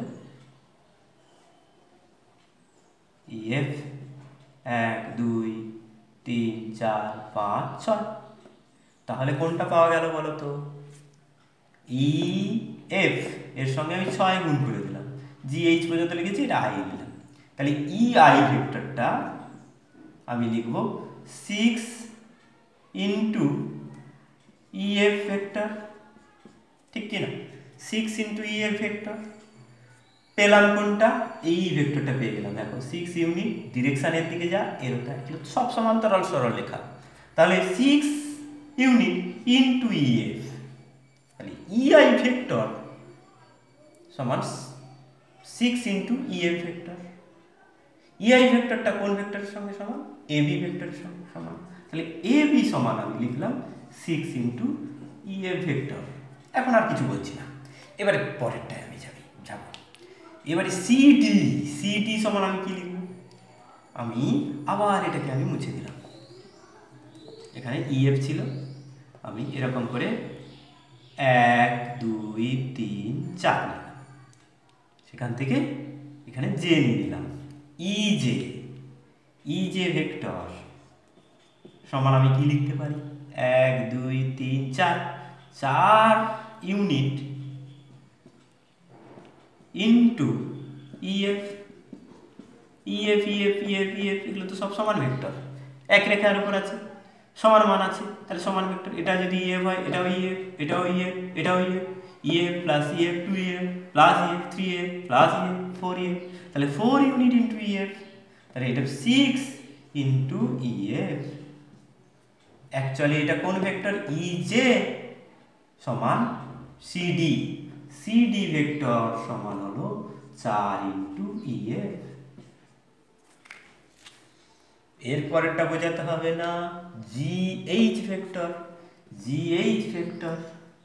EF 1 2 3 4 5 6। তাহলে কোনটা পাওয়া গেল বলো তো? EF এর সঙ্গে আমি 6 গুণ করে দিলাম, GH পর্যন্ত লিখেছি, এটা I দিলাম। তাহলে EI ভেক্টরটা আমি লিখব 6 ইন্টু EF ভেক্টর, ঠিক কিনা? 6 ইন্টু EF ভেক্টর পেলাম কোনটা? এই ভেক্টরটা পেয়ে গেলাম। দেখো 6 ইউনিট, ডিরেকশনের দিকে যা, এরোটা সব সমান্তরাল সরল রেখা। তাহলে 6 ইউনিট ইন্টু EF, তাহলে EI ভেক্টর সমান 6 ইন্টু EF ভেক্টর। EI ভেক্টরটা কোন ভেক্টরের সঙ্গে সমান? AB ভেক্টরের সঙ্গে সমান। তাহলে AB সমান আমি লিখলাম 6 ইন্টু EF ভেক্টর। এখন আর কিছু বলছি না, এবারে পরেরটায় আমি যাব। এবারে CD সমান আমি কি লিখব? আমি আবার এটাকে আমি মুছে দিলাম। এখানে EF ছিল, আমি এরকম করে 1 2 3 4 নিলাম, সেখান থেকে এখানে J নিয়ে নিলাম। EJ ভেক্টর সমান আমি কি লিখতে পারি? 1 2 3 4 4 ইউনিট ইন্টু EF এগুলো তো সব সমান ভেক্টর, এক রেখার উপর আছে, সমান মান আছে, তাহলে সমান ভেক্টর। এটা যদি EF হয়, এটাও EF, এটাও EF, এটাও EF, EF plus EF 2EF plus EF 3EF plus EF 4EF, তাহলে 4 ইউনিট ইন্টু EF, তাহলে এটা 6 ইন্টু EF। অ্যাকচুয়ালি এটা কোন ভেক্টর? EJ সমান CD ভেক্টর সমান হলো 4 ইন্টু EF। এর পরেরটা বোঝাতে হবে না? GH ভেক্টর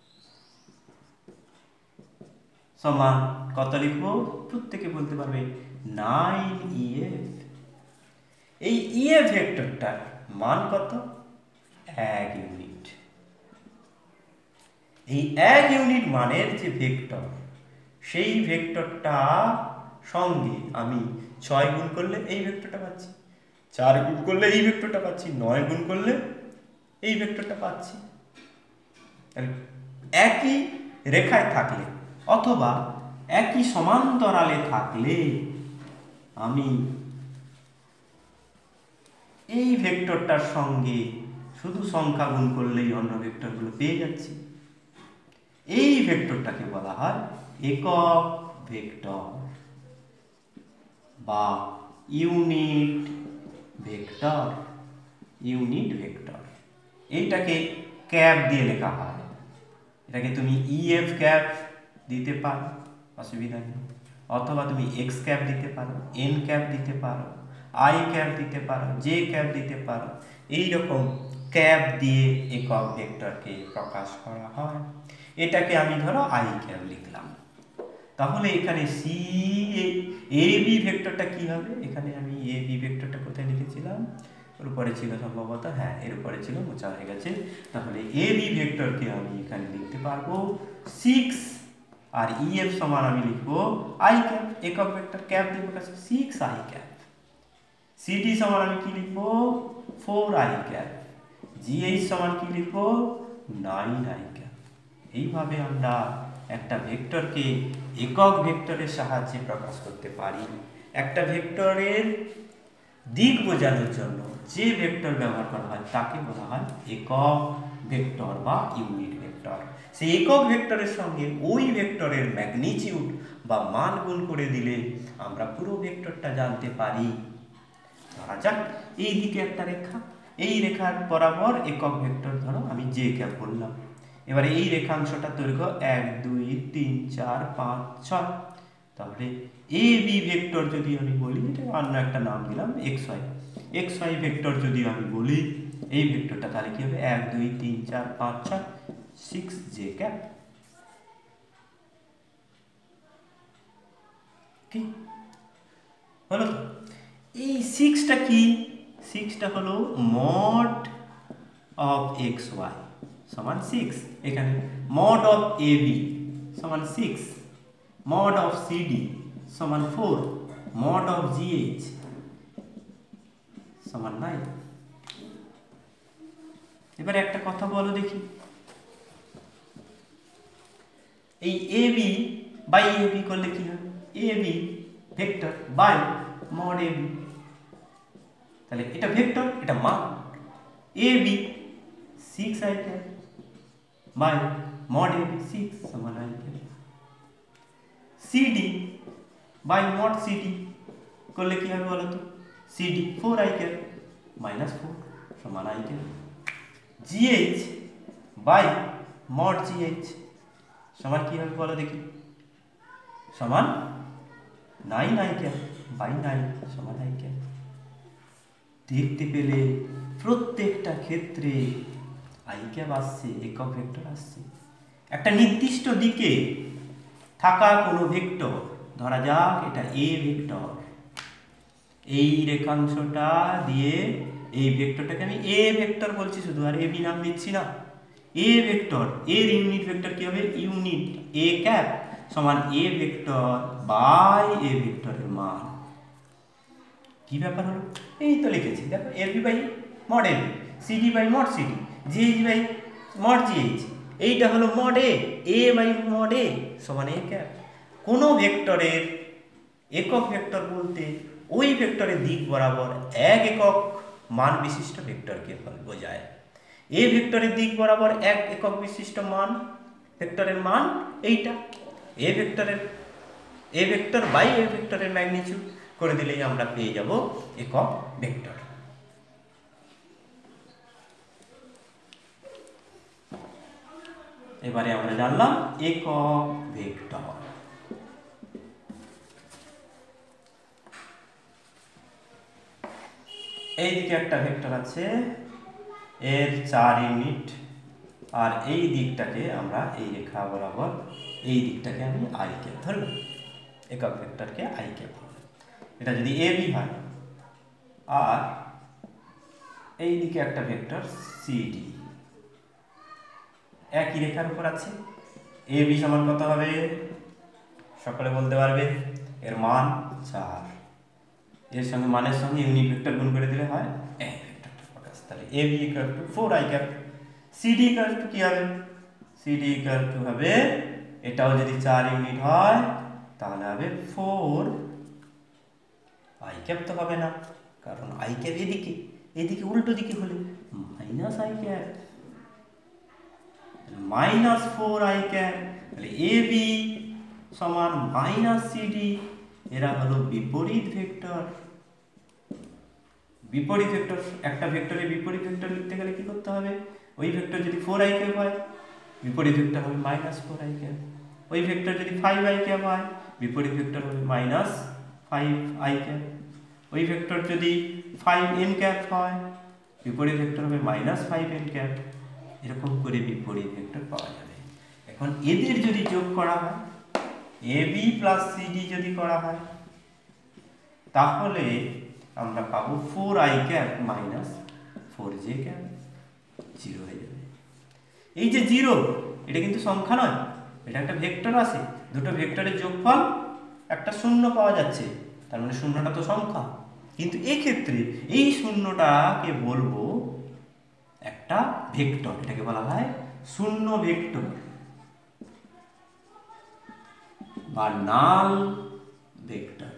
সমান কত লিখবো? প্রত্যেকে বলতে পারবে 9 EF। এই EF ভেক্টরটার মান কত? 1 ইউনিট। এই 1 ইউনিট মানের যে ভেক্টর, সেই ভেক্টরটা সঙ্গে আমি 6 গুণ করলে এই ভেক্টরটা পাচ্ছি, 4 গুণ করলে এই ভেক্টরটা পাচ্ছি, 9 গুণ করলে এই ভেক্টরটা পাচ্ছি। একই রেখায় থাকলে অথবা একই সমান্তরালে থাকলে আমি এই ভেক্টরটার সঙ্গে শুধু সংখ্যা গুণ করলেই অন্য ভেক্টরগুলো পেয়ে যাচ্ছি। এই ভেক্টরটাকে বলা হয় একক ভেক্টর বা ইউনিট ভেক্টর। এইটাকে ক্যাপ দিয়ে লেখা হয়। এটাকে তুমি EF ক্যাপ দিতে পারো, অসুবিধা নেই, অথবা তুমি X ক্যাপ দিতে পারো, N ক্যাপ দিতে পারো, I ক্যাপ দিতে পারো, J ক্যাপ দিতে পারো। এইরকম ক্যাপ দিয়ে একক ভেক্টরকে প্রকাশ করা হয়। এটাকে আমি ধরো I ক্যাপ লিখলাম। তাহলে এখানে AB ভেক্টরটা কি হবে? এখানে আমি AB ভেক্টরটা কোথায় লিখেছিলাম? এর উপরে ছিল সম্ভবত, হ্যাঁ এর উপরে ছিল, মোছা হয়ে গেছে। তাহলে AB ভেক্টরকে আমি এখানে লিখতে পারবো 6, আর EF সমান আমি লিখবো I ক্যাপ, একক ভেক্টর ক্যাপ দিব কাছে 6I ক্যাপ। CD সমান আমি কি লিখবো? 4I cap. GH সমান কি লিখবো? 9I cap. এইভাবে আমরা একটা ভেক্টরকে একক ভেক্টরের সাহায্যে প্রকাশ করতে পারি। একটা ভেক্টরের দিক বোঝানোর জন্য যে ভেক্টর ব্যবহার করা হয় তাকে বলা হয় একক ভেক্টর বা ইউনিট ভেক্টর। সেই একক ভেক্টরের সঙ্গে ওই ভেক্টরের ম্যাগনিটিউড বা মান গুণ করে দিলে আমরা পুরো ভেক্টরটা জানতে পারি। ধরা যাক এই দিকে একটা রেখা, এই রেখার বরাবর একক ভেক্টর ধরো আমি J ক্যাপ বললাম। এবারে এই রেখাংশটা দৈর্ঘ্য 1 2 3 4 5 6। তাহলে AB ভেক্টর যদি আমি বলি, এটা অন্য একটা নাম দিলাম XY ভেক্টর যদি আমি বলি এই ভেক্টরটা, তাহলে কি হবে? 1 2 3 4 5 6 6J ক্যাপ। কি হলো তো? এই 6টা কি? 6টা হলো মড অফ এক্স ওয়াই সমান 6। এখানে মড অফ এ বি সমান 6, মড অফ সিডি সমান 4, মড অফ জিএইচ সমান 9। এবারে একটা কথা বলো দেখি, এই A B by A B করলে কি হবে? A B vector by mod A B, তাহলে এটা ভেক্টর, এটা মান। A B 6 I cap by mod A B 6 সমান I cap. CD by mod CD করলে কি হবে বলো তো? সিডি 4 আই ক্যাপ মাইনাস 4 সমান I cap. GH by mod GH সমান কি হবে বলো দেখি? সমান 9 আই ক্যাপ বাই 9 সমান আই ক্যাপ। দেখতে পেলে প্রত্যেকটা ক্ষেত্রে আই ক্যাপ আসছে, একক ভেক্টর আসছে। একটা নির্দিষ্ট দিকে থাকা কোনো ভেক্টর, ধরা যাক এটা এ ভেক্টর, এই রেখাংশটা দিয়ে এই ভেক্টরটাকে আমি এ ভেক্টর বলছি শুধু, আর এ বি নাম দিচ্ছি না। এ ভেক্টর, এর ইউনিট ভেক্টর কি হবে? ইউনিট এ ক্যাপ সমান এ ভেক্টর বাই এ ভেক্টরের মান। কি ব্যাপার হলো? এই তো লিখেছি, দেখো A B by mod A B, CD by mod CD, GH by mod GH, এইটা হলো mod A by mod A সমান এ ক্যাপ। কোনো ভেক্টরের একক ভেক্টর বলতে ওই ভেক্টরের দিক বরাবর এক একক মান বিশিষ্ট ভেক্টরকে বোঝায়। এ ভেক্টরের দিক বরাবর এক একক বিশিষ্ট মান, ভেক্টরের মান এইটা। এ ভেক্টর বাই এ ভেক্টরের ম্যাগনিটিউড করে দিলেই আমরা পেয়ে যাব একক ভেক্টর। এবারে আমরা জানলাম একক ভেক্টর। এইদিকে একটা ভেক্টর আছে, এর 4 ইউনিট, আর এই দিকটাকে আমরা এই রেখা বরাবর এই দিকটাকে আমি আই ক্যাপ ধরলাম, একক ভেক্টরকে আই ক্যাপ। এটা যদি এ বি হয়, আর এই দিকে একটা ভেক্টর সিডি একই রেখার উপর আছে। এ বি সমান কত হবে? সকলে বলতে পারবে? এর মান 4, এর সঙ্গে মানের সঙ্গে ইউনিট ভেক্টর গুণ করে দিলে হয় এই ভেক্টরটা প্রকাশ। তাহলে A B equal to 4 I cap. CD equal to কি হবে? সিডি ইকুয়াল টু হবে, এটাও যদি 4 ইউনিট হয় তাহলে হবে 4 আই ক্যাপ। তো হবে না, কারণ আই ক্যাপ এদিকে, এদিকে উল্টো দিকে হলে minus I cap, minus 4 I cap. তাহলে এ বি সমান মাইনাস সিডি, এরা হলো বিপরীত ভেক্টর। বিপরীত ভেক্টর, একটা ভেক্টরের বিপরীত ভেক্টর লিখতে গেলে কি করতে হবে? ওই ভেক্টর যদি 4 আই ক্যাপ হয়, বিপরীত ভেক্টর হবে মাইনাস 4 আই ক্যাপ। ওই ভেক্টর যদি 5 আই ক্যাপ হয়, বিপরীত ভেক্টর হবে মাইনাস 5 আই ক্যাপ। ওই ভেক্টর যদি 5 এন ক্যাপ হয়, বিপরীত ভেক্টর হবে মাইনাস 5 এন ক্যাপ। এরকম করে বিপরীত ভেক্টর পাওয়া যাবে। এখন এদের যদি যোগ করা হয়, এ বি প্লাস সিডি যদি করা হয়, তাহলে আমরা পাবো 4 I cap minus 4 J cap, 0 হয়ে যাবে। এই যে 0, এটা কিন্তু সংখ্যা নয়, এটা একটা ভেক্টর আছে। দুটো ভেক্টরের যোগফল একটা শূন্য পাওয়া যাচ্ছে, তার মানে শূন্যটা তো সংখ্যা। কিন্তু এক্ষেত্রে এই শূন্যটাকে বলবো একটা ভেক্টর, এটাকে বলা হয় শূন্য ভেক্টর বা নাল ভেক্টর।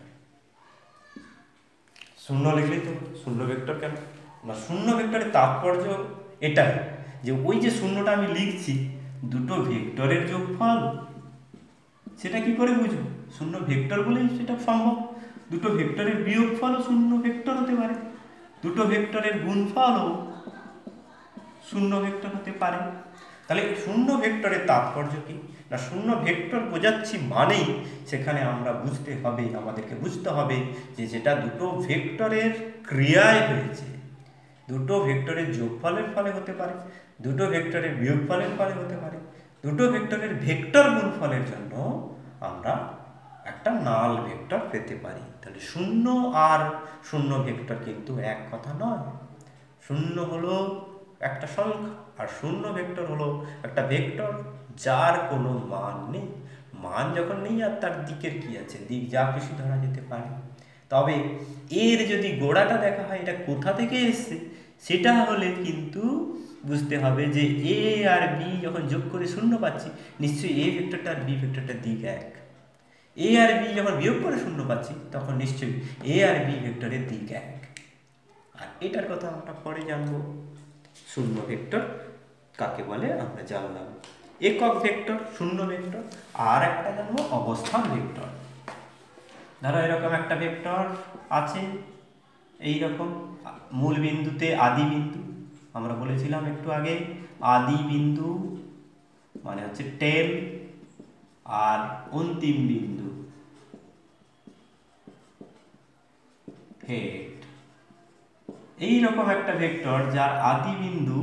শূন্য লিখলেই তো শূন্য ভেক্টর কেন না? শূন্য ভেক্টরের তাৎপর্য এটাই যে ওই যে শূন্যটা আমি লিখছি দুটো ভেক্টরের যোগফল, সেটা কি করে বুঝবো? শূন্য ভেক্টর বলেই সেটা সম্ভব। দুটো ভেক্টরের বিয়োগফলও শূন্য ভেক্টর হতে পারে, দুটো ভেক্টরের গুণফলও শূন্য ভেক্টর হতে পারে। তাহলে শূন্য ভেক্টরের তাৎপর্য কি না? শূন্য ভেক্টর বোঝাচ্ছি মানেই সেখানে আমরা আমাদেরকে বুঝতে হবে যে যেটা দুটো ভেক্টরের ক্রিয়ায় হয়েছে, দুটো ভেক্টরের যোগফলের ফলে হতে পারে, দুটো ভেক্টরের বিয়োগফলের ফলে হতে পারে, দুটো ভেক্টরের ভেক্টর গুণফলের জন্য আমরা একটা নাল ভেক্টর পেতে পারি। তাহলে শূন্য আর শূন্য ভেক্টর কিন্তু এক কথা নয়। শূন্য হলো একটা সংখ্যা আর শূন্য ভেক্টর হলো একটা ভেক্টর যার কোনো মান নেই। মান যখন নেই আর তার দিকের কি আছে, দিক যা খুশি ধরা যেতে পারে। তবে এর যদি গোড়াটা দেখা হয় এটা কোথা থেকে এসছে সেটা হলে কিন্তু বুঝতে হবে যে এ আর বি যখন যোগ করে শূন্য পাচ্ছি, নিশ্চয়ই এ ভেক্টরটা আর বি ভেক্টরটার দিক এক। এ আর বি যখন বিয়োগ করে শূন্য পাচ্ছি তখন নিশ্চয়ই এ আর বি ভেক্টরের দিক এক। আর এটার কথা আমরা পরে জানবো। শূন্য ভেক্টর কাকে বলে আমরা জানলাম, একক ভেক্টর শূন্য ভেক্টর। আর একটা জানবো অবস্থান ভেক্টর। ধরো এরকম একটা ভেক্টর আছে, এইরকম মূল বিন্দুতে আদি বিন্দু, আমরা বলেছিলাম একটু আগে আদি বিন্দু মানে হচ্ছে টেল, আর অন্তিম বিন্দু হেড। এইরকম একটা ভেক্টর যার আদি বিন্দু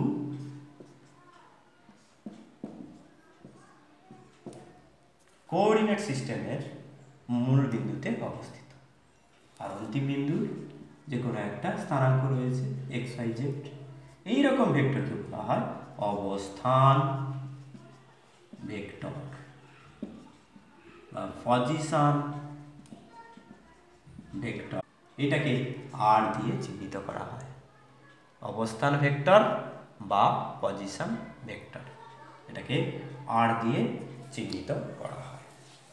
কোঅর্ডিনেট সিস্টেমের মূল বিন্দুতে অবস্থিত, আর অন্তিম বিন্দুর যে কোনো একটা স্থানাঙ্ক রয়েছে এক্স ওয়াই জেড। এইরকম ভেক্টরকে বলা হয় অবস্থান ভেক্টর বা পজিশন ভেক্টর। এটাকে আর দিয়ে চিহ্নিত করা হয়, অবস্থান ভেক্টর বা পজিশন ভেক্টর, এটাকে আর দিয়ে চিহ্নিত করা হয়।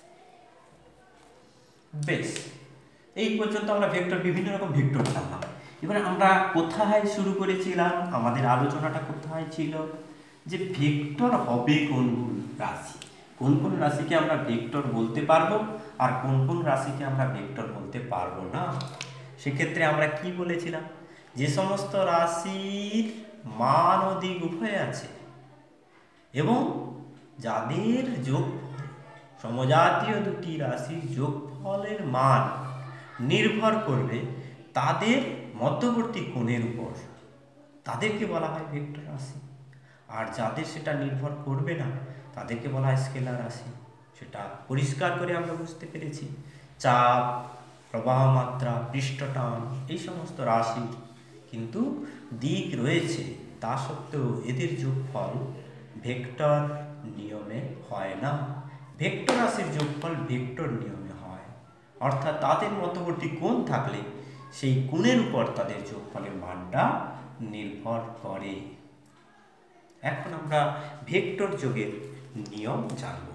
বেশ, এই পর্যন্ত আমরা ভেক্টর, বিভিন্ন রকম ভেক্টর জানলাম। এবারে আমরা কোথায় শুরু করেছিলাম, আমাদের আলোচনাটা কোথায় ছিল, যে ভেক্টর হবে কোন কোন রাশি, কোন কোন রাশিকে আমরা ভেক্টর বলতে পারবো আর কোন কোন রাশিকে আমরা ভেক্টর বলতে পারবো না। সেক্ষেত্রে আমরা কি বলেছিলাম, যে সমস্ত রাশির মান ও দিক উভয় আছে এবং যাদের যোগফল, সমজাতীয় দুটি রাশির যোগফলের মান নির্ভর করবে তাদের মধ্যবর্তী কোণের উপর, তাদেরকে বলা হয় ভেক্টর রাশি। আর যাদের সেটা নির্ভর করবে না তাদেরকে বলা হয় স্কেলার রাশি। সেটা পরিষ্কার করে আমরা বুঝতে পেরেছি। চাপ, প্রবাহ মাত্রা, পৃষ্ঠটান, এই সমস্ত রাশির কিন্তু দিক রয়েছে, তা সত্ত্বেও এদের যোগফল ভেক্টর নিয়মে হয় না। ভেক্টর রাশির যোগফল ভেক্টর নিয়মে হয়, অর্থাৎ তাদের মধ্যবর্তী কোণ থাকলে সেই কোণের উপর তাদের যোগফলের মানটা নির্ভর করে। এখন আমরা ভেক্টর যোগের নিয়ম জানব।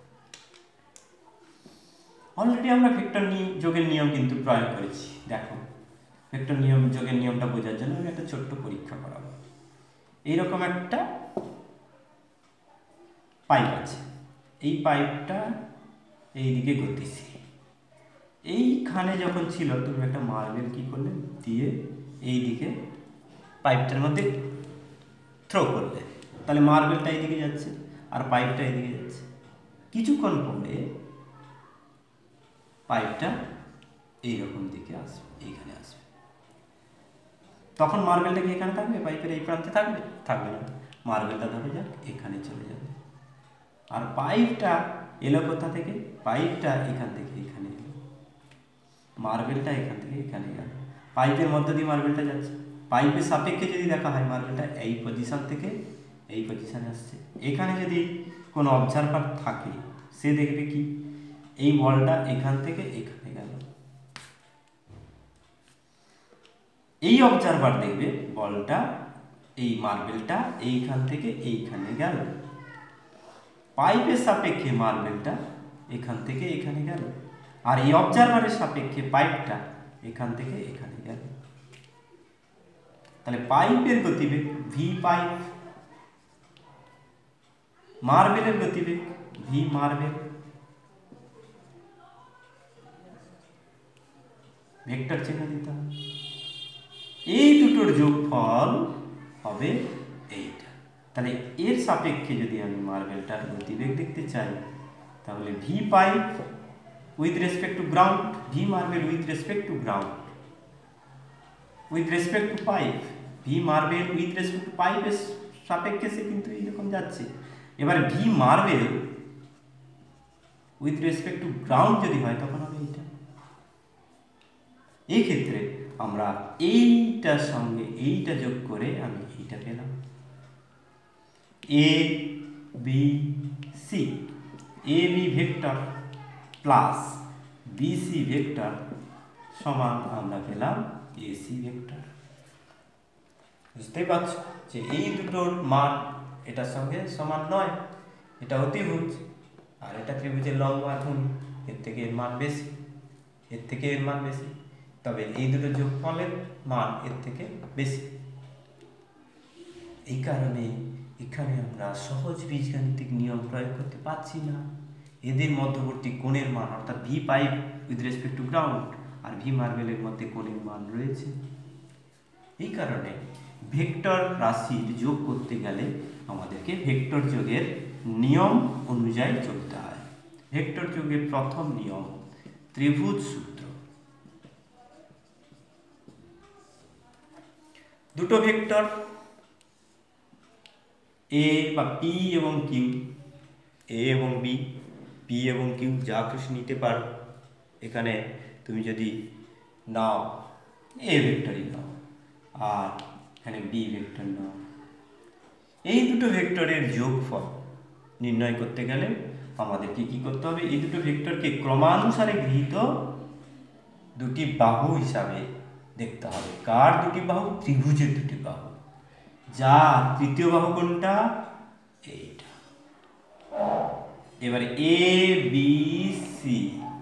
অলরেডি আমরা ভেক্টর যোগের নিয়ম কিন্তু প্রয়োগ করেছি। দেখো, ভেক্টর যোগের নিয়মটা বোঝার জন্য আমি একটা ছোট্ট পরীক্ষা করাবো। এইরকম একটা পাইপ আছে, এই পাইপটা এইদিকে গতিশীল। এইখানে যখন ছিল তুমি একটা মার্বেল কি করলে দিয়ে এইদিকে পাইপটার মধ্যে থ্রো করলে, তাহলে মার্বেলটা এইদিকে যাচ্ছে আর পাইপটা এদিকে যাচ্ছে। কিছুক্ষণ পরে পাইপটা এইরকম দিকে আসবে, এইখানে আসবে। তখন মার্বেলটা কি এখানে থাকবে, পাইপের এই প্রান্তে থাকবে? থাকবে না। মার্বেলটা ধরে যাক এখানে চলে যাবে। আর পাইপটা এলো কোথা থেকে? পাইপটা এখান থেকে এখানে এলো, মার্বেলটা এখান থেকে এখানে গেল। পাইপের মধ্য দিয়ে মার্বেলটা যাচ্ছে। পাইপের সাপেক্ষে যদি দেখা হয় মার্বেলটা এই পজিশন থেকে এই পজিশনে আসছে। এখানে যদি কোনো অবজারভার থাকে সে দেখবে কি এই বলটা এখান থেকে এখানে গেল। এই অবজারভার দেখবে বলটা, এই মার্বেলটা এইখান থেকে এইখানে গেল। পাইপের সাপেক্ষে মার্বেলটা এখান থেকে এখানে গেল, আর এই অবজারভারের সাপেক্ষে পাইপটা এখান থেকে এখানে গেল। তাহলে পাইপের গতিবেগ ভি পাইপ, মার্বেলের গতিবেগ ভি মার্বেল। ভেক্টর চিহ্ন দিতে হবে। এই দুটোর যোগফল হবে এইটা। তাহলে এর সাপেক্ষে যদি আমি মার্বেলটার গতিবেগ দেখতে চাই তাহলে V pipe with respect to ground, V marble with respect to ground, with respect to pipe, V marble with respect to পাইপের সাপেক্ষে সে কিন্তু এইরকম যাচ্ছে। এবার V marble with respect to ground যদি হয় তখন হবে এইটা। এই ক্ষেত্রে আমরা এইটার সঙ্গে এইটা যোগ করে আমি এইটা পেলাম, A B C. A B vector plus B C vector সমান আমরা পেলাম এ সি ভেক্টর। বুঝতেই পারছো যে এই দুটোর মান এটার সঙ্গে সমান নয়, এটা অতিভুজ আর এটা ত্রিভুজের লম্ব আধুনি, এর থেকে এর মান বেশি, এর থেকে এর মান বেশি, তবে এই দুটো যোগফলের মান এর থেকে বেশি। এই কারণে এখানে আমরা সহজ বীজগাণিতিক নিয়ম প্রয়োগ করতে পারছি না। এদের মধ্যবর্তী কোণের মান অর্থাৎ V pipe with respect to ground আর ভি মার্বেলের মধ্যে কোণের মান রয়েছে। এই কারণে ভেক্টর রাশির যোগ করতে গেলে আমাদেরকে ভেক্টর যোগের নিয়ম অনুযায়ী চলতে হয়। ভেক্টর যোগের প্রথম নিয়ম ত্রিভুজ সূত্র। দুটো ভেক্টর এ বা পি এবং কিউ, এ এবং বি, পি এবং কিউ যা খুশি নিতে পারো। এখানে তুমি যদি নাও এ ভেক্টরই নাও আর এখানে বি ভেক্টর নাও, এই দুটো ভেক্টরের যোগফল নির্ণয় করতে গেলে আমাদেরকে কি করতে হবে? এই দুটো ভেক্টরকে ক্রমানুসারে গৃহীত দুটি বাহু হিসাবে দেখতে হবে। কার দুটি বাহু? ত্রিভুজের দুটি বাহু। যা তৃতীয় বাহু কোনটা? এইটা। এবারে এ বি সি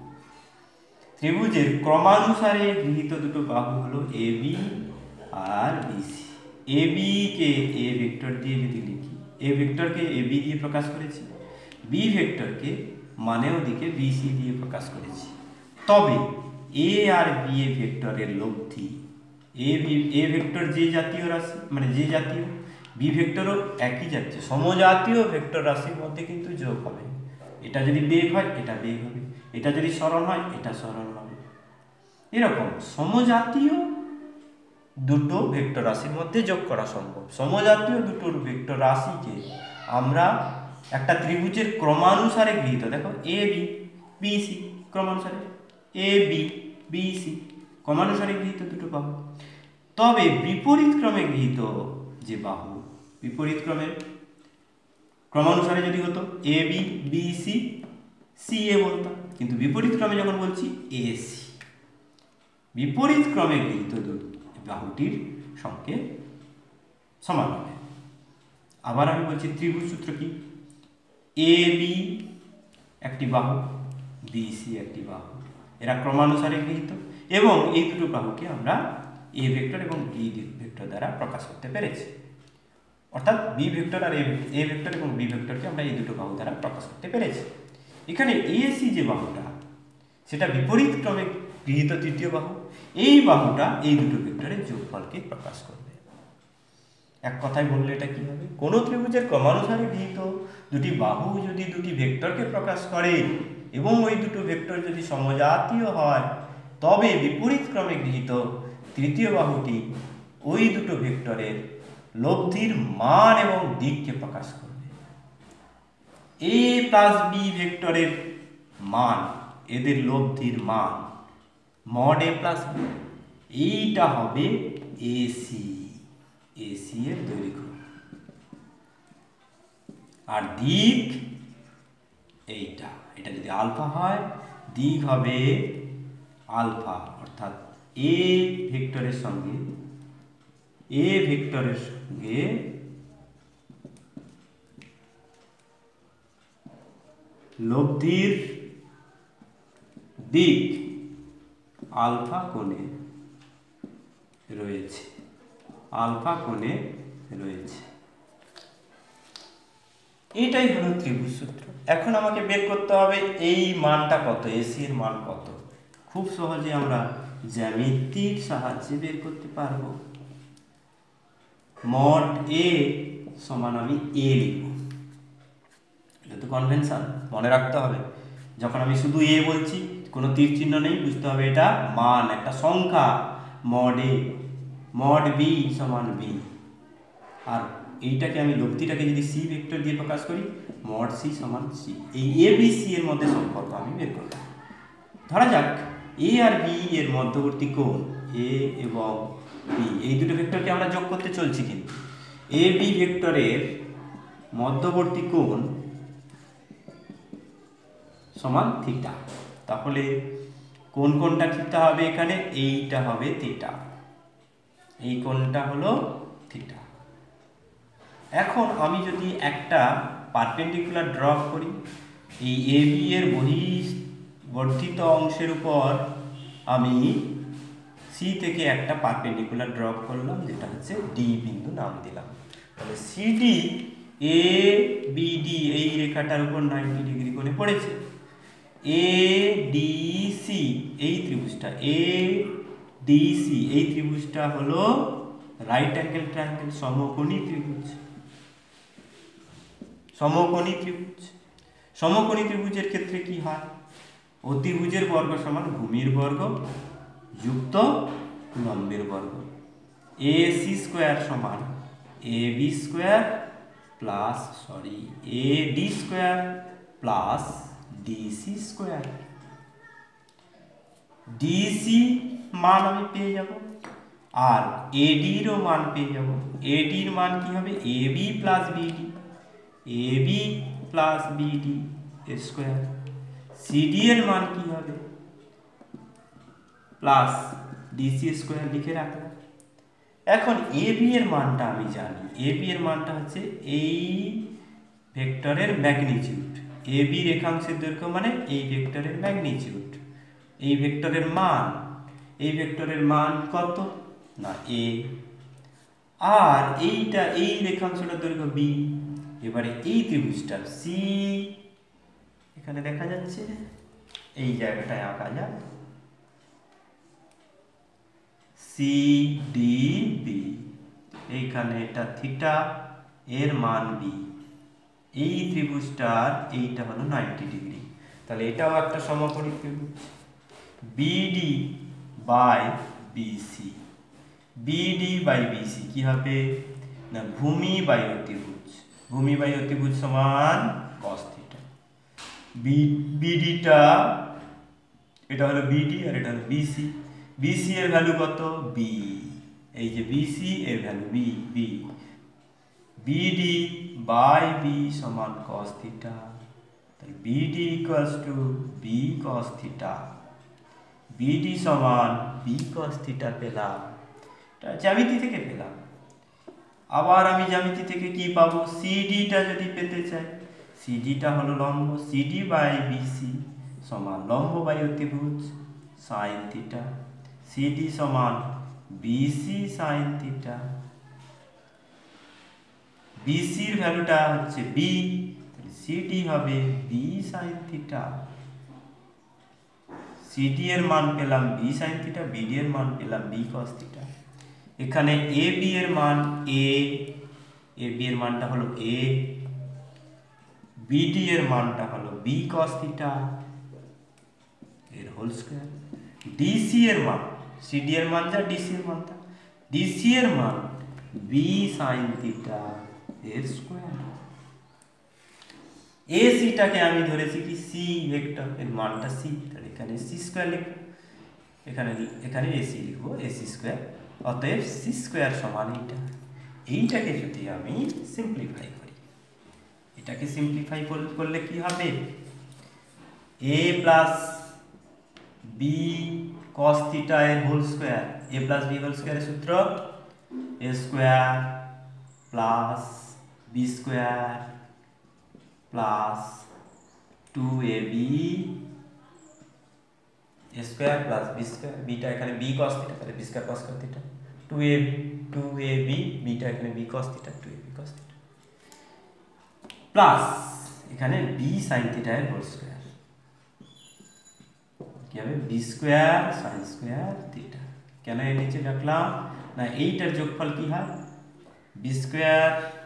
ত্রিভুজের ক্রমানুসারে গৃহীত দুটো বাহু হলো এ বি আর বি সি। এ বি কে এ ভেক্টর দিয়ে যদি লিখি, এ ভেক্টরকে এ বি দিয়ে প্রকাশ করেছি, বি ভেক্টরকে মানেও দিকে বি সি দিয়ে প্রকাশ করেছি। তবে এ আর বি এ ভেক্টরের লব্ধি, এ ভেক্টর যে জাতীয় রাশি মানে যে জাতীয়, বি ভেক্টরও একই জাতীয়, সমজাতীয় ভেক্টর রাশির মধ্যে কিন্তু যোগ হবে। এটা যদি বেগ হয় এটা বেগ হবে, এটা যদি সরণ হয় এটা সরণ হবে। এরকম সমজাতীয় দুটো ভেক্টর রাশির মধ্যে যোগ করা সম্ভব। সমজাতীয় দুটো ভেক্টর রাশিকে আমরা একটা ত্রিভুজের ক্রমানুসারে গৃহীত, দেখো এ বি বি সি ক্রমানুসারে, এ বি বি সি ক্রমানুসারে গৃহীত দুটো বাহু। তবে বিপরীত ক্রমে গৃহীত যে বাহু, বিপরীত ক্রমানুসারে যদি হতো A B B C C A বলতাম, কিন্তু বিপরীত ক্রমে যখন বলছি এ সি, বিপরীত ক্রমে গৃহীত বাহুটির সঙ্গে সমান হবে। আবার আমি বলছি ত্রিভুজ সূত্র কি? এ বি একটি বাহু, বি সি একটি বাহু, এরা ক্রমানুসারে গৃহীত এবং এই দুটো বাহুকে আমরা এ ভেক্টর এবং বি ভেক্টর দ্বারা প্রকাশ করতে পেরেছি। অর্থাৎ বি ভেক্টর আর এ ভেক্টর এবং বি ভেক্টরকে আমরা এই দুটো বাহু দ্বারা প্রকাশ করতে পেরেছি। এখানে এ সি যে বাহুটা সেটা বিপরীত ক্রমে গৃহীত তৃতীয় বাহু, এই বাহুটা এই দুটো ভেক্টরের যোগফলকে প্রকাশ করবে। এক কথায় বললে এটা কি হবে? কোন ত্রিভুজের ক্রমানুসারে গৃহীত দুটি বাহু যদি দুটি ভেক্টরকে প্রকাশ করে এবং ওই দুটো ভেক্টর যদি সমজাতীয় হয়, তবে বিপরীত ক্রমে গৃহীত তৃতীয় বাহুটি ওই দুটো ভেক্টরের লব্ধির মান এবং দিককে প্রকাশ করবে। এ প্লাস বি ভেক্টরের মান, এদের লব্ধির মান মড এ প্লাস বি, এইটা হবে এসি, এসি এর দৈর্ঘ্য। আর দিক এইটা, এটা যদি আলফা হয় দিক হবে আলফা, অর্থাৎ এ ভেক্টরের সঙ্গে লব্ধির দিক আলফা কোণে রয়েছে, আলফা কোণে রয়েছে। এটাই হলো ত্রিভুজ সূত্র। এখন আমাকে বের করতে হবে এই মানটা কত, এসি এর মান কত। খুব সহজে আমরা জ্যামিতির সাহায্যে বের করতে পারবো। মড এ সমান আমি এ লিখব, এটা তো কনভেনশন, মনে রাখতে হবে। যখন আমি শুধু এ বলছি, কোনো তীর চিহ্ন নেই, বুঝতে হবে এটা মান, একটা সংখ্যা। মড এ, মড বি সমান বি, আর এইটাকে আমি লব্ধিটাকে যদি সি ভেক্টর দিয়ে প্রকাশ করি, মড সি সমান সি, এই এ বি সি এর মধ্যে সম্পর্ক আমি বের করব। ধরা যাক এ আর বি এর মধ্যবর্তী কোণ, এ এবং বি এই দুটো ভেক্টরকে আমরা যোগ করতে চলছি, কিন্তু এ বি ভেক্টরের মধ্যবর্তী কোণ সমান থিটা। তাহলে কোন কোণটা থিটা হবে? এখানে এইটা হবে থিটা, এই কোণটা হলো থিটা। এখন আমি যদি একটা পারপেন্ডিকুলার ড্র করি, এই এ বি এর বর্ধিত অংশের উপর আমি সি থেকে একটা পারপেন্ডিকুলার ড্র করলাম, যেটা হচ্ছে ডি বিন্দু নাম দিলাম। তাহলে সিডি এ বিডি এই রেখাটার উপর 90 ডিগ্রি কোণে পড়েছে। এ ডি সি এই ত্রিভুজটা, এ ডি সি এই ত্রিভুজটা হলো রাইট অ্যাঙ্গেল ট্রায়াঙ্গেল, সমকোণী ত্রিভুজ। সমকোণী ত্রিভুজ, সমকোণী ত্রিভুজের ক্ষেত্রে কি হয়? অতিভুজের বর্গ সমান ভূমির বর্গ যুক্ত লম্বের বর্গ। এ সি স্কোয়ার সমান A B square plus A D square plus DC square. DC মান আমি পেয়ে যাব, আর এডিরও মান পেয়ে যাব। এডির মান কি হবে? A B plus BD, A B plus BD square. CD এর মান কি হবে? প্লাস ডিসি স্কোয়ার লিখে রাখলাম। এখন এ বি এর মানটা আমি জানি, এ বি এর মানটা হচ্ছে এই ভেক্টরের ম্যাগনিটিউড। এ বি রেখাংশের দৈর্ঘ্য মানে এই ভেক্টরের ম্যাগনিটিউড, এই ভেক্টরের মান। এই ভেক্টরের মান কত না এ, আর এইটা এই রেখাংশটার দৈর্ঘ্য বি। এবারে এই ত্রিভুজটা সি এখানে দেখা যাচ্ছে, এই জায়গাটায় আঁকা যাক সি ডি বি, এইখানে এটা থিটা, এর মান বি। এই ত্রিভুজটার এইটা হলো 90 ডিগ্রি, তাহলে এটাও একটা সমকোণী ত্রিভুজ। BD by BC, BD by BC কি হবে না ভূমি বাই অতিভুজ, ভূমি বাই অতিভুজ সমান cos থিটা। বিডিটা এটা হলো বিডি আর এটা হলো বিসি। বিসি এর ভ্যালু কত? বি, এই যে বিসি এর value B, B BD by B সমান cos থিটা। তাহলে BD equals to B cos theta, BD সমান বি cos থিটা পেলাম। এটা জ্যামিতি থেকে পেলাম। আবার আমি জ্যামিতি থেকে কি পাবো? সিডিটা যদি পেতে চাই, সিডিটা হলো লম্ব, সিডি বাই বিসি সমান লম্ব বাই অতিভুজ সাইন থিটা। সিডি সমান বিসি সাইন থিটা। বিসির ভ্যালুটা হচ্ছে বি, সিডি হবে বি সাইন থিটা। সিডি এর মান পেলাম বি সাইন থিটা, বিডি এর মান পেলাম বি cos থিটা। এখানে এ বি এর মান এ বি এর মানটা হলো এ, বিডি এর মানটা হলো বি cos থিটা এর হোল স্কয়ার। ডিসি এর মান, সিডি এর মান যা ডিসি এর মান তা, ডিসি এর মান বি সাইন থিটা এর স্কয়ার। এসিটাকে আমি ধরেছি কি সি ভেক্টর, এর মানটা সি, তাহলে এখানে সি স্কয়ার লিখব, এখানে এসি লিখব, এসি স্কয়ার। অতএব সি স্কয়ার সমান এইটাকে যদি আমি সিম্পলিফাই করি, এটাকে সিম্পলিফাই করলে কি হবে? A plus B cos theta এর whole square, A plus B whole স্কয়ারের সূত্র A square plus B square plus 2ab square plus B square, বিটা এখানে বি cos থিটা, তাহলে B square cos theta, 2ab বিটা এখানে B cos theta, 2ab cos theta plus এখানে বি sin থিটা এর হোল স্কয়ার, কি হবে B square sin square theta. কেন এর নিচে রাখলাম না এইটার যোগফল কি হয়? B square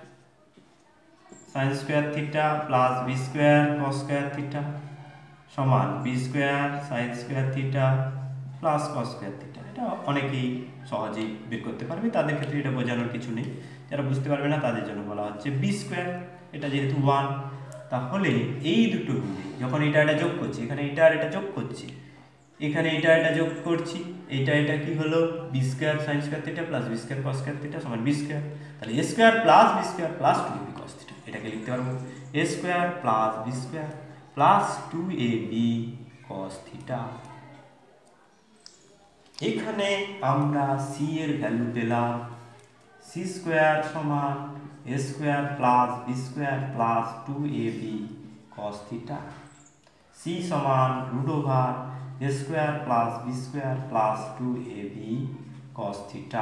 sin square theta plus B square cos square theta সমান B square sin square theta plus cos square theta. এটা অনেকেই সহজেই বের করতে পারবে, তাদের ক্ষেত্রে এটা বোঝানোর কিছু নেই। যারা বুঝতে পারবে না তাদের জন্য বলা হচ্ছে বি স্কোয়ার, এটা যেহেতু 1, তাহলে এই দুটো মিলে যখন এটা যোগ করছি, এখানে এটা আর এটা যোগ করছি, এখানে এটা যোগ করছি, এটা কি হলো B square sine square theta plus B square cos square theta সমান বি স্কোয়ার। তাহলে A square plus B square plus 2ab cos theta, এটাকে লিখতে পারবো A square plus B square plus 2ab cos theta. এখানে আমরা সি এর ভ্যালু পেলাম সি স্কোয়ার সমান A square plus B square plus 2ab cos theta. C সমান root over A square plus B square plus 2ab cos theta.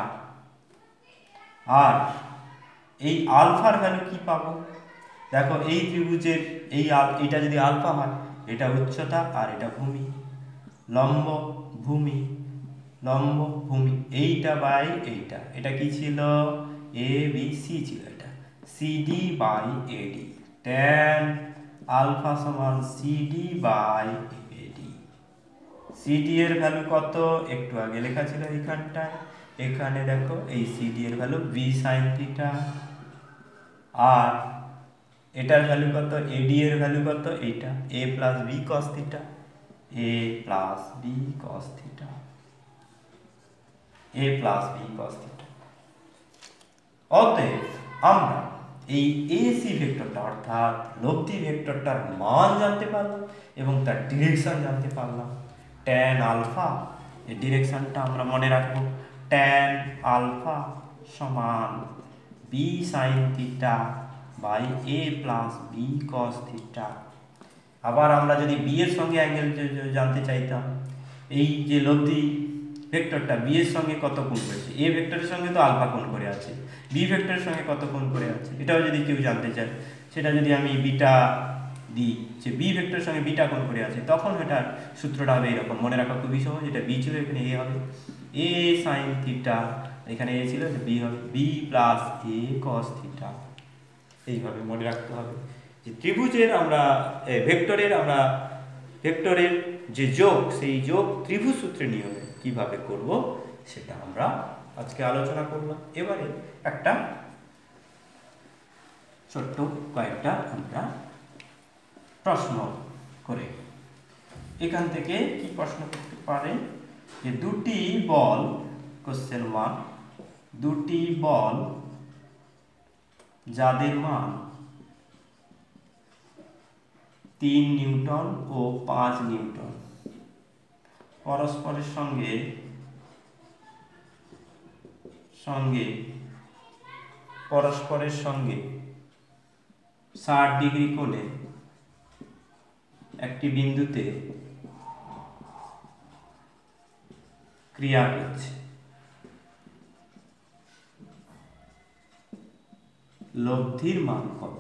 আর এই আলফার ভ্যালু কি পাবো? দেখো এই ত্রিভুজের এইটা যদি আলফা হয়, এটা উচ্চতা আর এটা ভূমি, লম্ব ভূমি লম্ব ভূমি, এইটা বাই এইটা, এটা কি ছিল এ বি সি ছিল, এটা CD by AD, tan alpha সমান সিডি বাই এডি। সিডি এর ভ্যালু কত? একটু আগে লেখা ছিল এইখানটায়, এখানে দেখো এই সিডি এর ভ্যালু বি সাইন থিটা, আর এটার ভ্যালু কত? এডি এর ভ্যালু কত? এইটা A plus B cos theta, A plus B cos theta, A plus B cos theta. অতএব আমরা এই এসি ভেক্টরটা অর্থাৎ লব্ধি ভেক্টরটার মান জানতে পারলাম এবং তার ডিরেকশন জানতে পারলাম। ট্যান আলফা, এই ডিরেকশনটা আমরা মনে রাখবো, ট্যান আলফা সমান B sine theta by A plus B cos theta. আবার আমরা যদি বি এর সঙ্গে অ্যাঙ্গেল জানতে চাইতাম, এই যে লব্ধি ভেক্টরটা বি এর সঙ্গে কত কোণ করেছে, এ ভেক্টরের সঙ্গে তো আলফা কোণ করে আছে, বি ভেক্টরের সঙ্গে কত কোণ করে আছে, এটাও যদি কেউ জানতে চায়, সেটা যদি আমি বিটা দিই যে বি ভেক্টরের সঙ্গে বিটা কোণ করে আছে, তখন এটার সূত্রটা হবে এরকম, মনে রাখা খুবই সহজ। এটা বি ছিল, এখানে এ হবে এ সাইন থিটা, এখানে এ ছিল, বি হবে B plus A cos theta. এইভাবে মনে রাখতে হবে যে ত্রিভুজের আমরা ভেক্টরের যে যোগ, সেই যোগ ত্রিভুজ সূত্রের নিয়মে কিভাবে করব সেটা আমরা আজকে আলোচনা করলাম। এবারে একটা ছোট্ট কয়েকটা আমরা প্রশ্ন করে, এখান থেকে কি প্রশ্ন করতে পারে যে দুটি বল, কোশ্চেন 1, দুটি বল যাদের মান 3 নিউটন ও 5 নিউটন পরস্পরের সঙ্গে 60 ডিগ্রি কোণে একটি বিন্দুতে ক্রিয়া করছে, লব্ধির মান কত?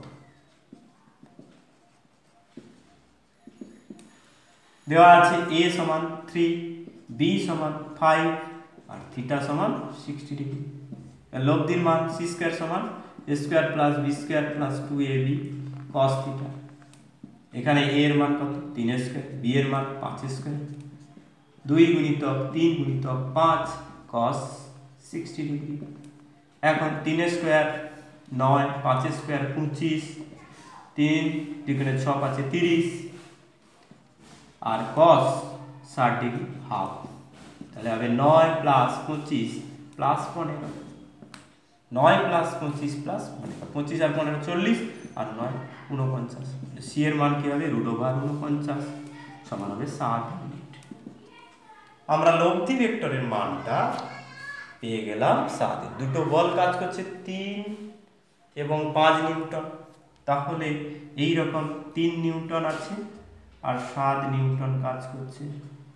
দেওয়া আছে a সমান 3, b সমান 5 আর থিটা সমান 60 ডিগ্রি। লব্ধির মান c স্কয়ার সমান a square plus b square plus 2ab cos theta. এখানে a এর মান কত? 3 স্কয়ার, b এর মান 5 স্কয়ার, 2 গুণিতক 3 গুণিতক 5 cos 60 ডিগ্রি। এখন 3 স্কয়ার 9, 5 স্কয়ার 25, 3 দুগুণে 6 5 30 আর cos 60 ডিগ্রি হাফ, তাহলে হবে 9 প্লাস 25 প্লাস 15, 9 প্লাস 25 প্লাস 15, 25 আর 15 40 আর 9 49। সি এর মান কি হবে? রুট ওভার 49 সমান হবে 60 ইউনিট। আমরা লব্ধি ভেক্টরের মানটা পেয়ে গেলাম 7। দুটো বল কাজ করছে 3 এবং 5 নিউটন, তাহলে এই রকম 3 নিউটন আছে আর 7 নিউটন কাজ করছে।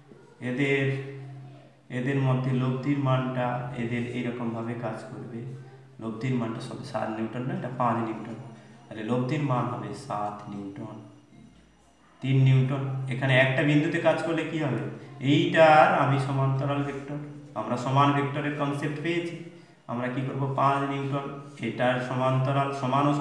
এদের মধ্যে লব্ধির মানটা এদের এইরকম ভাবে কাজ করবে, লব্ধির মানটা সব 7 নিউটন না, এটা 5 নিউটন, তাহলে লব্ধির মান হবে 7 নিউটন। 3 নিউটন এখানে একটা বিন্দুতে কাজ করলে কি হবে? এইটার আমি সমান্তরাল ভেক্টর, আমরা সমান ভেক্টরের কনসেপ্ট পেয়েছি, আমরা কি করব? 5 নিউটন এটার সমান্তরাল, সমান ও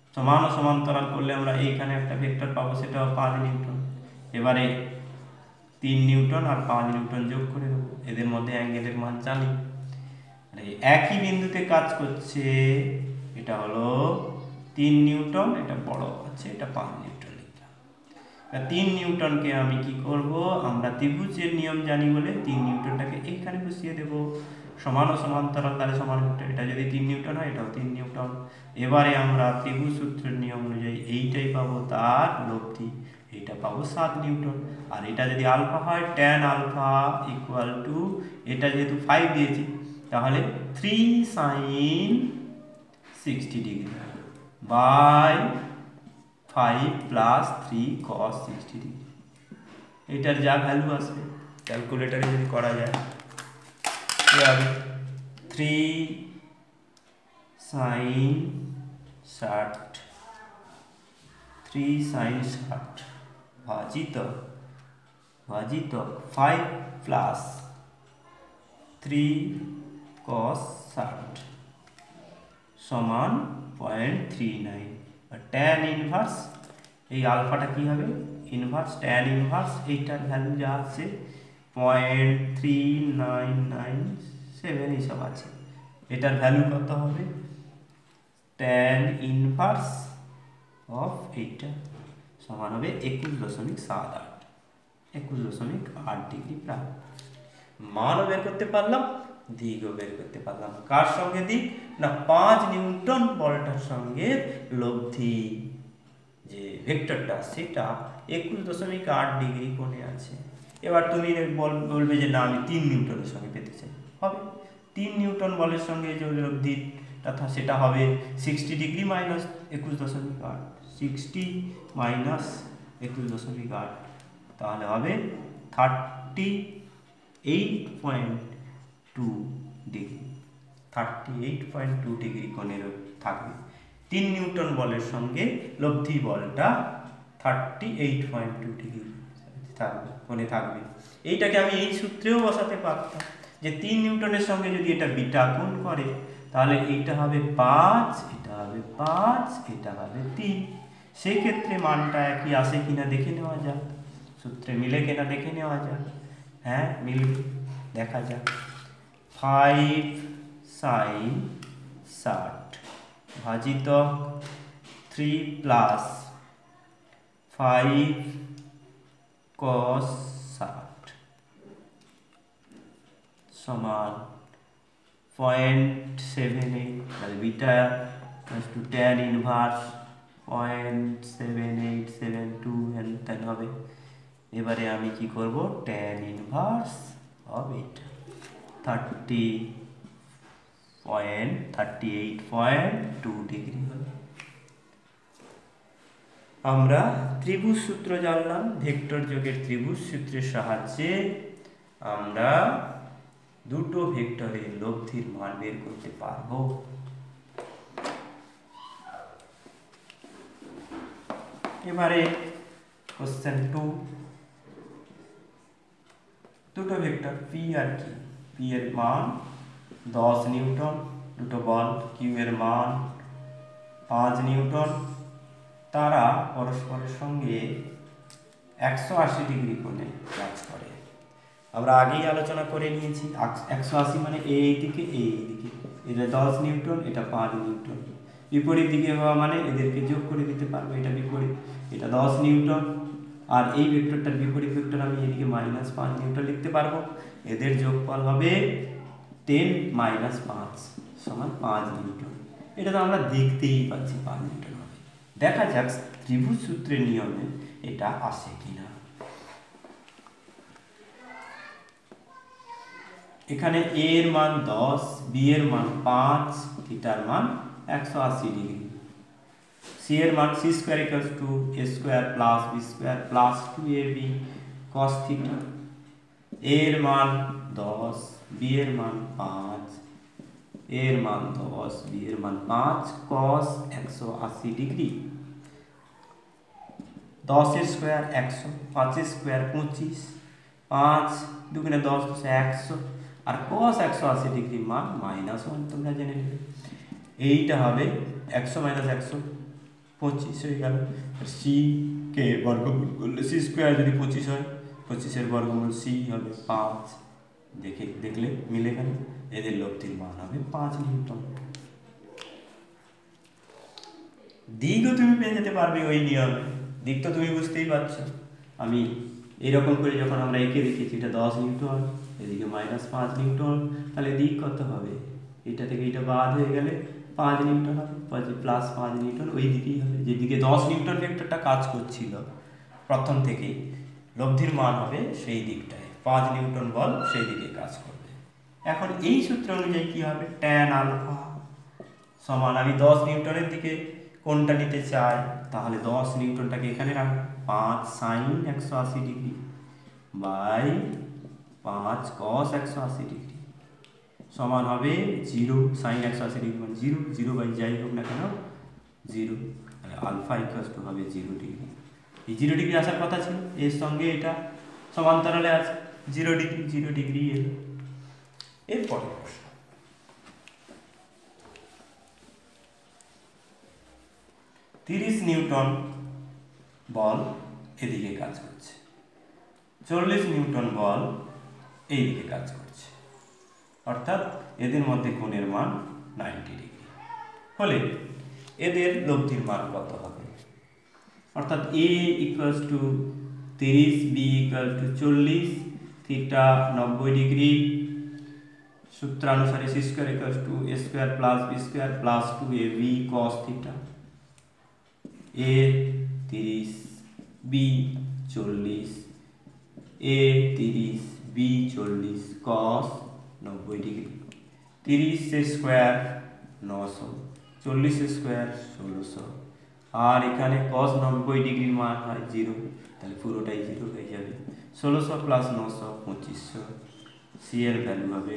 সমান্তরাল করলে আমরা এইখানে একটা ভেক্টর পাবো, সেটাও 5 নিউটন। এবারে 3 নিউটন আর 5 নিউটন যোগ করে দেবো, এদের মধ্যে অ্যাঙ্গেলের মান জানি। একই বিন্দুতে কাজ করছে, এটা হলো 3 নিউটন, এটা বড় আছে, এটা 5 নিউটন লিখলাম। 3 নিউটনকে আমি কি করব, আমরা ত্রিভুজের নিয়ম জানি বলে 3 নিউটনটাকে এখানে বসিয়ে দেব। সমান ও সমান্তরাল তাহলে সমান, এটা যদি 3 নিউটন হয় এটাও 3 নিউটন। এবারে আমরা ত্রিভুজ সূত্রের নিয়ম অনুযায়ী এইটাই পাবো, তার লব্ধি এটা পাবো 7 নিউটন। আর এটা যদি আলফা হয়, tan আলফা ইকুয়াল টু, এটা যেহেতু 5 দিয়েছি তাহলে 3 sin 60 degree by 5 plus 3 cos 60 degree. এটার যা ভ্যালু আসবে ক্যালকুলেটারে যদি করা যায় কি হবে, 3 sin 60 ভাজিত 5 প্লাস 3 cos 60 সমান 0.39। আর tan ইনভার্স, এই আলফাটা কি হবে, ইনভার্স tan ইনভার্স, এইটার ভ্যালু যা আছে 0.3997 এইসব আছে। এটার ভ্যালু কত হবে, tan ইনভার্স অফ এইটা সমান হবে 21.8 ডিগ্রি প্রায়। মানও বের করতে পারলাম, দিকও বের করতে পারলাম। কার সঙ্গে দিক না, 5 নিউটন বলটার সঙ্গে লব্ধি যে ভেক্টরটা সেটা 21.8 ডিগ্রি কোণে আছে। এবার তুমি বলবে যে না আমি 3 নিউটনের সঙ্গে পেতে চাই, হবে 3 নিউটন বলের সঙ্গে যে লব্ধিটা সেটা হবে 60 ডিগ্রি মাইনাস 21.8, 60 মাইনাস 21.8 তাহলে হবে 38.2 ডিগ্রি, 38.2 ডিগ্রি কোণের থাকবে। 3 নিউটন বলের সঙ্গে লব্ধি বলটা 38.2 ডিগ্রি থাকবে, কোণে থাকবে। এইটাকে আমি এই সূত্রেও বসাতে পারতাম যে 3 নিউটনের সঙ্গে যদি এটা বিটা গুণ করে তাহলে এইটা হবে 5, এটা হবে 5, এটা হবে 3। সেই ক্ষেত্রে মানটা একই আসে কিনা দেখে নেওয়া যাক, সূত্রে মিলে কিনা দেখে নেওয়া যাক। হ্যাঁ মিলবে, দেখা যাক। 5 sin 60 ভাজিত 3 প্লাস 5 cos 60 সমান 0.78, তাহলে বিটা টু tan ইনভার্স 0.7872 এন হবে। এবারে আমি কি করব, tan ইনভার্স অফ এটা 38.2 ডিগ্রি হবে। আমরা ত্রিভুজ সূত্র জানলাম, ভেক্টর যোগের ত্রিভুজ সূত্রের সাহায্যে আমরা দুটো ভেক্টরের লব্ধির মান বের করতে পারবো। এবারে কোশ্চেন 2, দুটো ভেক্টর পি আর কি, পি এর মান 10 নিউটন, দুটো বল কিউ এর মান 5 নিউটন, তারা পরস্পরের সঙ্গে 180 ডিগ্রি কোণে কাজ করে। আমরা আগেই আলোচনা করে নিয়েছি 180 মানে এই দিকে এই দিকে, এটা 10 নিউটন, এটা 5 নিউটন। বিপরীত দিকে হওয়া মানে এদেরকে যোগ করে দিতে পারবো, এটা বিপরীত, এটা 10 নিউটন আর এই ভেক্টরটার বিপরীত ভেক্টর আমি এদিকে -5 নিউটন লিখতে পারবো। এদের যোগফল হবে 10 - 5 সমান 5 নিউটন। এটা তো আমরা দেখতেই পাচ্ছি 5 নিউটন হবে। দেখা যাক ত্রিভুজ সূত্রের নিয়মে এটা আসে কিনা। এখানে a এর মান 10, b এর মান 5, থিটার মান 180 ডিগ্রি, c এর মান c square equals to a square plus b square plus 2ab cos theta, a এর মান 10, b এর মান 5, a এর মান 10, b এর মান 5 cos 180 ডিগ্রি। 10 এর স্কয়ার 100, 5 এর স্কয়ার 25, 5 দুগুণে 10 100 আর cos 180 ডিগ্রি মান -1 তোমরা জেনে নেবে। এইটা হবে 100 - 100 25 হয়ে গেল। c কে বর্গমূল করলে c স্কয়ার যদি 25 হয় 25-এর বর্গমূল c হবে 5, দেখলে মিলে গেল। এদের লব্ধির মান হবে 5 নিউটন। দিকও তুমি পেয়ে যেতে পারবে ওই নিয়মে, দিক তো তুমি বুঝতেই পারছো। আমি এরকম করে যখন আমরা এঁকে রেখেছি, এটা 10 নিউটন, এদিকে -5 নিউটন, তাহলে দিক কত হবে? এটা থেকে এটা বাদ হয়ে গেলে 5 নিউটন হবে, +5 নিউটন ওই দিকেই হবে, যেদিকে 10 নিউটন ভেক্টরটা কাজ করছিল প্রথম থেকেই, লব্ধির মান হবে সেই দিকটায়, 5 নিউটন বল সেই দিকে কাজ করবে। এখন এই সূত্র অনুযায়ী কি হবে? tan আলফা সমান, আমি 10 নিউটনের দিকে কোনটা নিতে চাই, তাহলে 10 নিউটনটাকে এখানে রাখ, 5 sin 180 degree by 5 cos 180 degree সমান হবে 0। sin 180 ডিগ্রি মানে 0, 0 বাই যাই হোক না কেন 0, তাহলে আলফা = হবে 0 ডিগ্রি। এই 0 ডিগ্রি আসার কথা ছিল, এর সঙ্গে এটা সমান্তরালে আছে, 0 ডিগ্রি 0 ডিগ্রি এলো। এরপরে প্রশ্ন, 30 নিউটন বল এদিকে কাজ করছে, 40 নিউটন বল এই দিকে কাজ করছে, অর্থাৎ এদের মধ্যে কোণের মান 90 ডিগ্রি হলে এদের লব্ধির মান কত হবে? অর্থাৎ a = 30, b = 40, থিটা 90 ডিগ্রি, সূত্রানুসারে c² = a² + b² + 2ab cos theta. a 30, b 40, a 30, b 40 cos 90 degree, 30 square 900, 40 square 1600, আর এখানে cos 90 ডিগ্রির মান হয় 0, তাহলে পুরোটাই 0 হয়ে যাবে। 1600 + 900 2500, c এর ভ্যালু হবে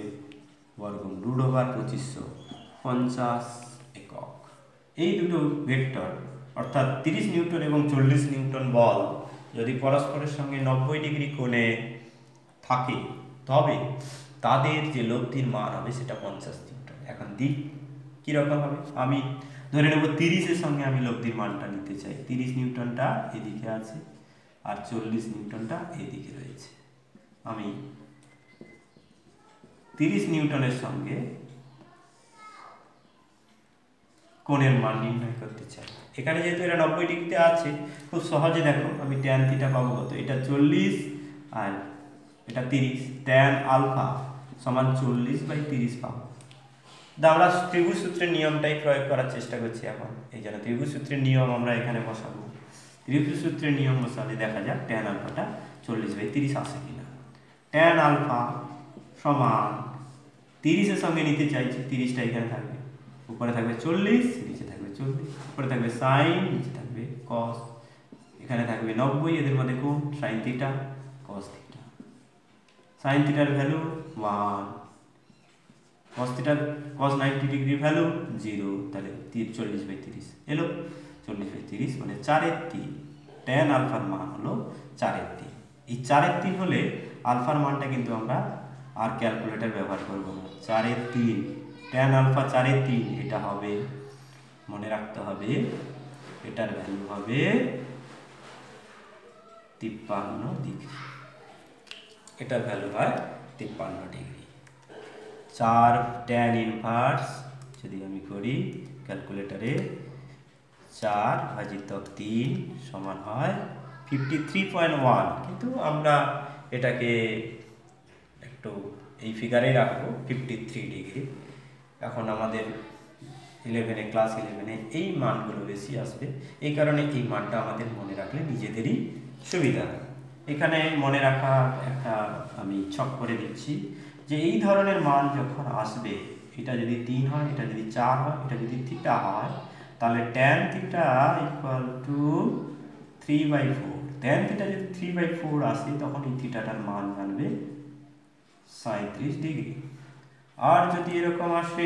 √2500 50 একক। এই দুটো ভেক্টর অর্থাৎ 30 নিউটন এবং 40 নিউটন বল যদি পরস্পরের সঙ্গে 90 ডিগ্রি কোণে থাকে, তবে তাদের যে লব্ধির মান হবে সেটা 50 নিউটন। এখন দিক কীরকম হবে? আমি ধরে নেব 30-এর সঙ্গে আমি লব্ধির মানটা নিতে চাই, 30 নিউটনটা এদিকে আছে আর 40 নিউটনটা এদিকে রয়েছে। আমি 30 নিউটনের সঙ্গে কোণের মান নির্ণয় করতে চাই। এখানে যেহেতু এটা 90 ডিগ্রিতে আছে, খুব সহজে দেখো, আমি tan থিটা পাবো কত? এটা 40 আর এটা 30, tan আলফা সমান 40/30 পাবো। আমরা ত্রিভুজ সূত্রের নিয়মটাই প্রয়োগ করার চেষ্টা করছি এখন, এই জন্য ত্রিভুজ সূত্রের নিয়ম আমরা এখানে বসাবো। ত্রিভুজ সূত্রের নিয়ম বসালে দেখা যাক tan আলফাটা 40/30 আসে কিনা। tan আলফা সমান 30-এর সঙ্গে নিতে চাইছি, 30টা এখানে থাকবে, উপরে থাকবে 40, নিচে থাকবে 40, উপরে থাকবে sin, নিচে থাকবে cos, এখানে থাকবে 90, এদের মধ্যে কোণ sin theta cos theta. sin থিটার ভ্যালু 1, cos থিটার cos 90 ডিগ্রির ভ্যালু 0, তাহলে 40/30 এলো। 40/30 মানে 4/3, tan আলফার মান হলো 4/3। এই 4/3 হলে আলফার মানটা কিন্তু আমরা আর ক্যালকুলেটর ব্যবহার করব না, 4/3 tan আলফা 4/3, এটা হবে, মনে রাখতে হবে, এটার ভ্যালু হবে 53 ডিগ্রি, এটার ভ্যালু হয় 53 ডিগ্রি। 4 tan ইনভার্স যদি আমি করি ক্যালকুলেটরে, 4/3 সমান হয় 53.1, কিন্তু আমরা এটাকে একটু এই ফিগারেই রাখবো 53 ডিগ্রি। এখন আমাদের ক্লাস 11-এ এই মানগুলো বেশি আসবে, এই কারণে এই মানটা আমাদের মনে রাখলে নিজেদেরই সুবিধা। এখানে মনে রাখা একটা আমি ছক করে দিচ্ছি যে এই ধরনের মান যখন আসবে, এটা যদি 3 হয়, এটা যদি 4 হয়, এটা যদি থিটা হয়, তাহলে tan থিটা = 3/4। tan থিটা যদি 3/4 আসে, তখন এই থিটাটার মান জানবে 37 ডিগ্রি। আর যদি এরকম আসে,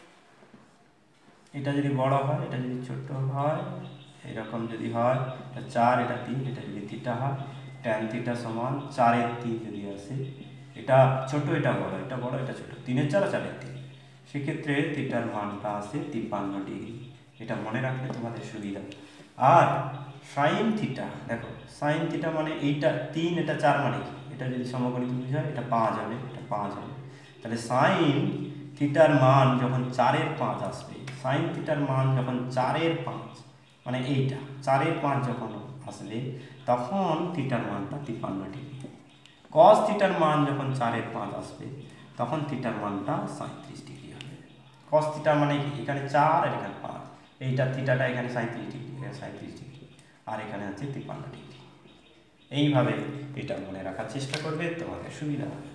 এটা যদি বড় হয়, এটা যদি ছোট হয়, এরকম যদি হয়, এটা 4, এটা 3, এটা যদি থিটা হয়, tan থিটা সমান 4/3 যদি আসে, এটা ছোট, এটা বড়, এটা বড়, এটা ছোট, 3/4 4/3, সেক্ষেত্রে থিটার মানটা আসে 53 ডিগ্রি। এটা মনে রাখলে তোমাদের সুবিধা। আর সাইন থিটা, দেখো সাইন থিটা মানে এইটা 3 এটা 4 মানে কি, এটা যদি সমকোণী ত্রিভুজ হয় এটা 5 হবে, এটা 5 হবে। তাহলে সাইন থিটার মান যখন 4-এর 5 আসবে, সাইন থিটার মান যখন 4-এর 5 মানে এইটা 4-এর 5 যখন আসবে তখন থিটার মানটা 53 ডিগ্রি। কস থিটার মান যখন 4-এর 5 আসবে তখন থিটার মানটা 37 ডিগ্রি হবে। কস থিটার মানে কি, এখানে 4 আর এখানে 5, এইটা থিটাটা এখানে 37 ডিগ্রি, এখানে 37 ডিগ্রি, আর এখানে হচ্ছে 53 ডিগ্রি। এইভাবে এটা মনে রাখার চেষ্টা করবে, তোমাদের সুবিধা হবে।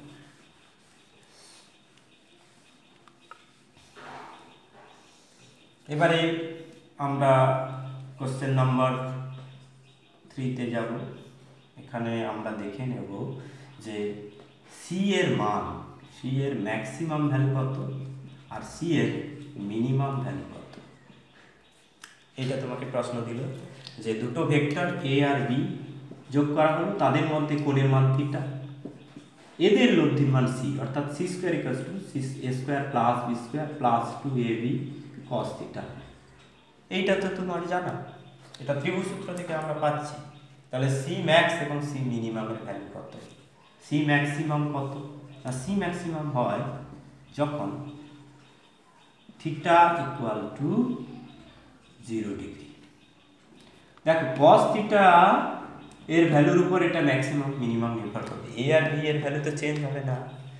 এবারে আমরা কোশ্চেন নাম্বার 3-তে যাব। এখানে আমরা দেখে নেব যে সি এর মান, সি এর ম্যাক্সিমাম ভ্যালু কত আর সি এর মিনিমাম ভ্যালু কত। এটা তোমাকে প্রশ্ন দিল যে দুটো ভেক্টর এ আর বি যোগ করা হলো, তাদের মধ্যে কোণের মান থিটা, এদের লব্ধির মান সি, অর্থাৎ C square equals to C A square plus B square plus 2ab cos theta. এইটা তো তোমার জানা, এটা ত্রিভুজ সূত্র থেকে আমরা পাচ্ছি। তাহলে সি ম্যাক্স এবং সি মিনিমামের ভ্যালু কত, সি ম্যাক্সিমাম কত, না সি ম্যাক্সিমাম হয় যখন থিটা ইকুয়াল টু 0 ডিগ্রি। দেখো cos থিটা এর ভ্যালুর উপর এটা ম্যাক্সিমাম মিনিমাম নির্ভর করবে, এ আর বি এর ভ্যালু তো চেঞ্জ হবে না,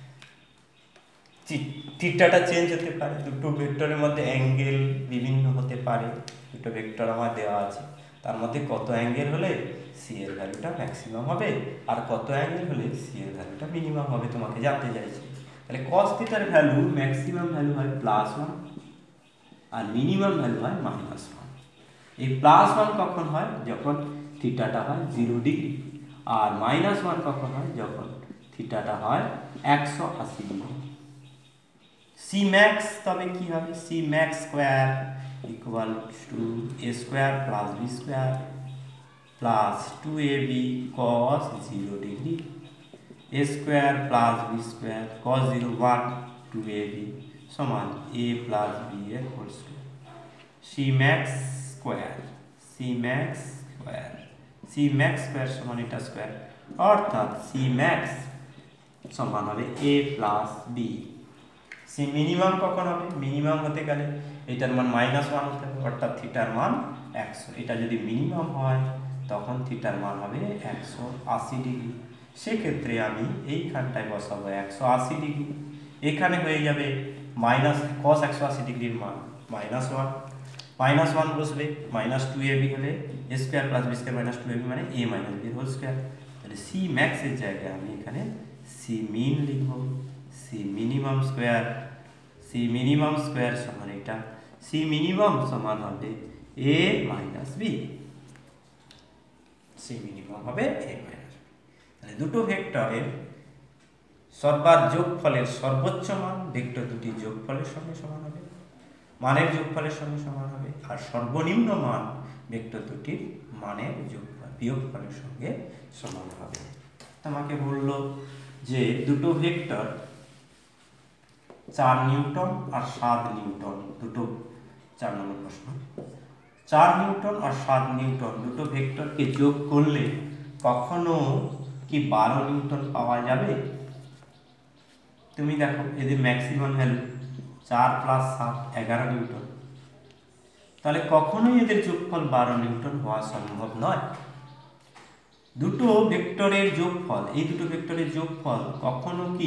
থিটাটা চেঞ্জ হতে পারে, দুটো ভেক্টরের মধ্যে অ্যাঙ্গেল বিভিন্ন হতে পারে, দুটো ভেক্টর আমার দেওয়া আছে, তার মধ্যে কত অ্যাঙ্গেল হলে সি এর ভ্যালুটা ম্যাক্সিমাম হবে আর কত অ্যাঙ্গেল হলে সি এর ভ্যালুটা মিনিমাম হবে তোমাকে জানতে চাইছে। তাহলে cos থিটার ভ্যালু ম্যাক্সিমাম ভ্যালু হয় +1 আর মিনিমাম ভ্যালু হয় -1। এই +1 কখন হয়, যখন থিটাটা হয় 0 ডিগ্রি, আর -1 কখন হয়, যখন থিটাটা হয় 180 ডিগ্রি। সি ম্যাক্স তবে কি হবে, C max square equal to A square plus B square plus 2ab cos 0 degree, A square plus B square cos 0 1 2ab সমান a প্লাস বি এর whole square. C max square, C max square, C max square সমান এটা স্কোয়ার, অর্থাৎ সি ম্যাক্স সমান হবে a plus B. C minimum কখন হবে, মিনিমাম হতে গেলে এটার মান -1 হতে হবে, অর্থাৎ থিটার মান 100। এটা যদি মিনিমাম হয় তখন থিটার মান হবে 180 ডিগ্রি। সেক্ষেত্রে আমি এইখানটায় বসাবো 180 ডিগ্রি, এখানে হয়ে যাবে cos 180 ডিগ্রির মান -1 বসবে, -2ab হলে a square plus B square -2ab মানে a minus B whole square. তাহলে সি ম্যাক্সের জায়গায় আমি এখানে সি মিন লিখব, C minimum square, C minimum square সমান এটা, সি মিনিমাম সমান হবে a minus B, C minimum হবে a মাইনাস বি। তাহলে দুটো ভেক্টরের যোগফলের সর্বোচ্চ মান ভেক্টর দুটি যোগফলের সঙ্গে সমান হবে, মানের যোগফলের সঙ্গে সমান হবে, আর সর্বনিম্ন মান ভেক্টর দুটির মানের যোগফল বিয়োগফলের সঙ্গে সমান হবে। তোমাকে বললো যে দুটো ভেক্টর 4 নিউটন আর 7 নিউটন, দুটো 4 নম্বর প্রশ্ন, 4 নিউটন আর 7 নিউটন দুটো ভেক্টরকে যোগ করলে কখনো কি 12 নিউটন পাওয়া যাবে। তুমি দেখো এদের ম্যাক্সিমাম ভ্যালু 4 + 7 11 নিউটন, তাহলে কখনোই এদের যোগফল 12 নিউটন হওয়া সম্ভব নয়। দুটো ভেক্টরের যোগফল, এই দুটো ভেক্টরের যোগফল কখনো কি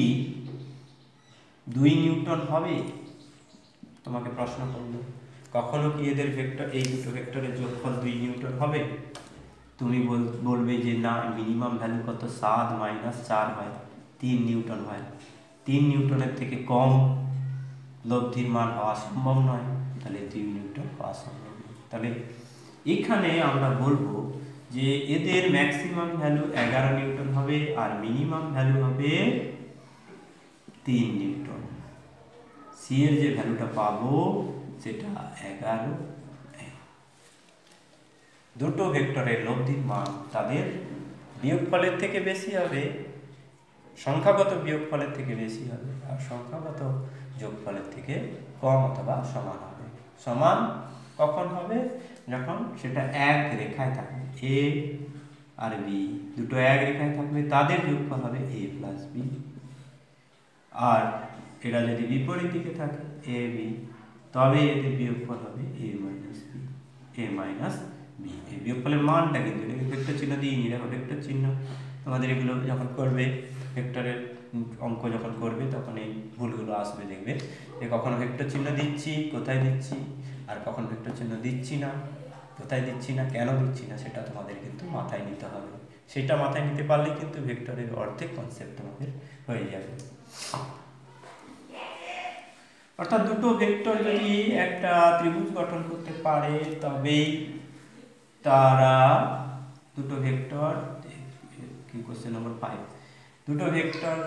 2 নিউটন হবে, তোমাকে প্রশ্ন করলো কখনো কি এদের ভেক্টর, এই দুটো ভেক্টরের যোগফল 2 নিউটন হবে। তুমি বলবে যে না, মিনিমাম ভ্যালু কত, 7 - 4 হয় 3 নিউটন হয়, 3 নিউটনের থেকে কম লব্ধির মান হওয়া সম্ভব নয়, তাহলে 2 নিউটন হওয়া সম্ভব নয়। তাহলে এখানে আমরা বলবো যে এদের ম্যাক্সিমাম ভ্যালু 11 নিউটন হবে আর মিনিমাম ভ্যালু হবে 3 নিউটন। সি এর যে ভ্যালুটা পাবো সেটা 11। দুটো ভেক্টরের লব্ধির মান তাদের বিয়োগফলের থেকে বেশি হবে, সংখ্যাগত বিয়োগফলের থেকে বেশি হবে, আর সংখ্যাগত যোগফলের থেকে কম অথবা সমান হবে। সমান কখন হবে, যখন সেটা এক রেখায় থাকবে, এ আর বি দুটো এক রেখায় থাকবে, তাদের যোগফল হবে এ প্লাস বি। আর এরা যদি বিপরীত দিকে থাকে এ বি, তবে এদের বিয়োগফল হবে A minus B, A minus B. এই বিয়োগফলের মানটা কিন্তু এটাকে ভেক্টর চিহ্ন দিইনি, দেখো ভেক্টর চিহ্ন তোমাদের এগুলো যখন করবে, ভেক্টরের অঙ্ক যখন করবে তখন এই ভুলগুলো আসবে, দেখবে যে কখনো ভেক্টর চিহ্ন দিচ্ছি, কোথায় দিচ্ছি, আর কখন ভেক্টর চিহ্ন দিচ্ছি না, কোথায় দিচ্ছি না, কেন দিচ্ছি না, সেটা তোমাদের কিন্তু মাথায় নিতে হবে। সেটা মাথায় নিতে পারলে কিন্তু ভেক্টরের অর্ধেক কনসেপ্ট তোমাদের হয়ে যাবে। অর্থাৎ দুটো ভেক্টর যদি একটা ত্রিভুজ গঠন করতে পারে তবেই তারা দুটো ভেক্টর, কি কোশ্চেন নম্বর 5, দুটো ভেক্টর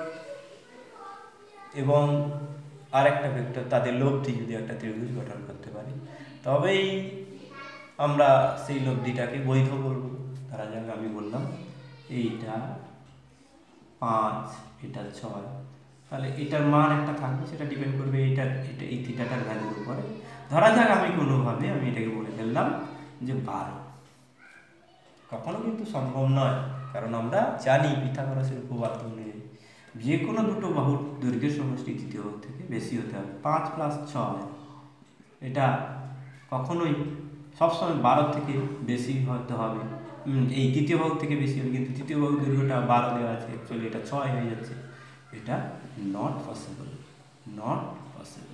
এবং আর একটা ভেক্টর তাদের লব্ধি যদি একটা ত্রিভুজ গঠন করতে পারে তবেই আমরা সেই লব্ধিটাকে বৈধ বলব। ধরা যাক আমি বললাম এইটা 5, এটা 6, তাহলে এটার মান একটা থাকবে, সেটা ডিপেন্ড করবে এই থিটাটার ভ্যালুর উপরে। ধরা যাক আমি কোনোভাবে এটাকে বলে ফেললাম যে 12, কখনো কিন্তু সম্ভব নয়, কারণ আমরা জানি পিথাগোরাসের উপপাদ্য অনুযায়ী যে কোনো দুটো বাহুর দৈর্ঘ্যের সমষ্টি তৃতীয় বাহু থেকে বেশি হতে হবে। 5 + 6 এটা কখনোই সবসময় 12 থেকে বেশি হতে হবে, এই তৃতীয় বাহু থেকে বেশি হবে, কিন্তু তৃতীয় বাহুর দৈর্ঘ্যটা 12 দেওয়া আছে, অ্যাকচুয়ালি এটা 6 হয়ে যাচ্ছে, এটা নট পসিবল, নট পসিবল।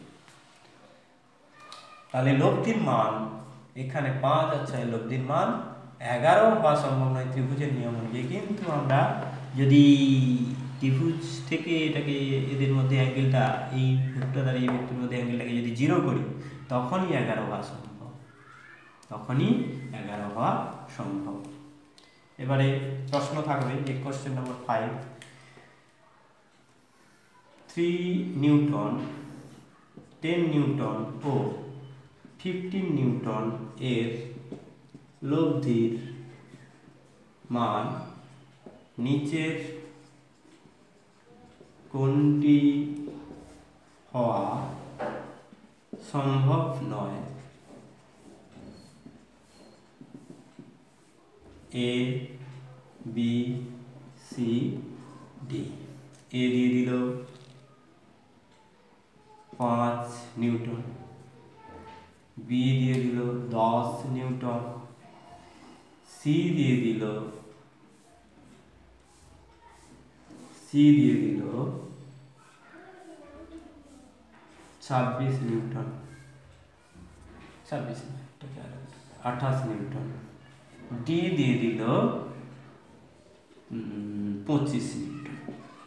তাহলে লব্ধির মান এখানে 5 আর 6 লব্ধির মান 11 হওয়া সম্ভব নয় ত্রিভুজের নিয়ম অনুযায়ী। কিন্তু আমরা যদি ত্রিভুজ থেকে এটাকে এদের মধ্যে অ্যাঙ্গেলটা, এই ভেক্টর আর এই ভেক্টরের মধ্যে অ্যাঙ্গেলটাকে যদি 0 করি তখনই 11 হওয়া সম্ভব, তখনই 11 হওয়া সম্ভব। এবারে প্রশ্ন থাকবে যে কোশ্চেন নম্বর 5, 3 নিউটন, 10 নিউটন ও 15 নিউটন এর লব্ধির মান নিচের কোনটি হওয়া সম্ভব নয়? A, B, C, D. A দিয়ে দিল 5 নিউটন, বি দিয়ে দিল 10 নিউটন, সি দিয়ে দিল 26 নিউটন, 28 নিউটন, ডি দিয়ে দিল 25 নিউটন।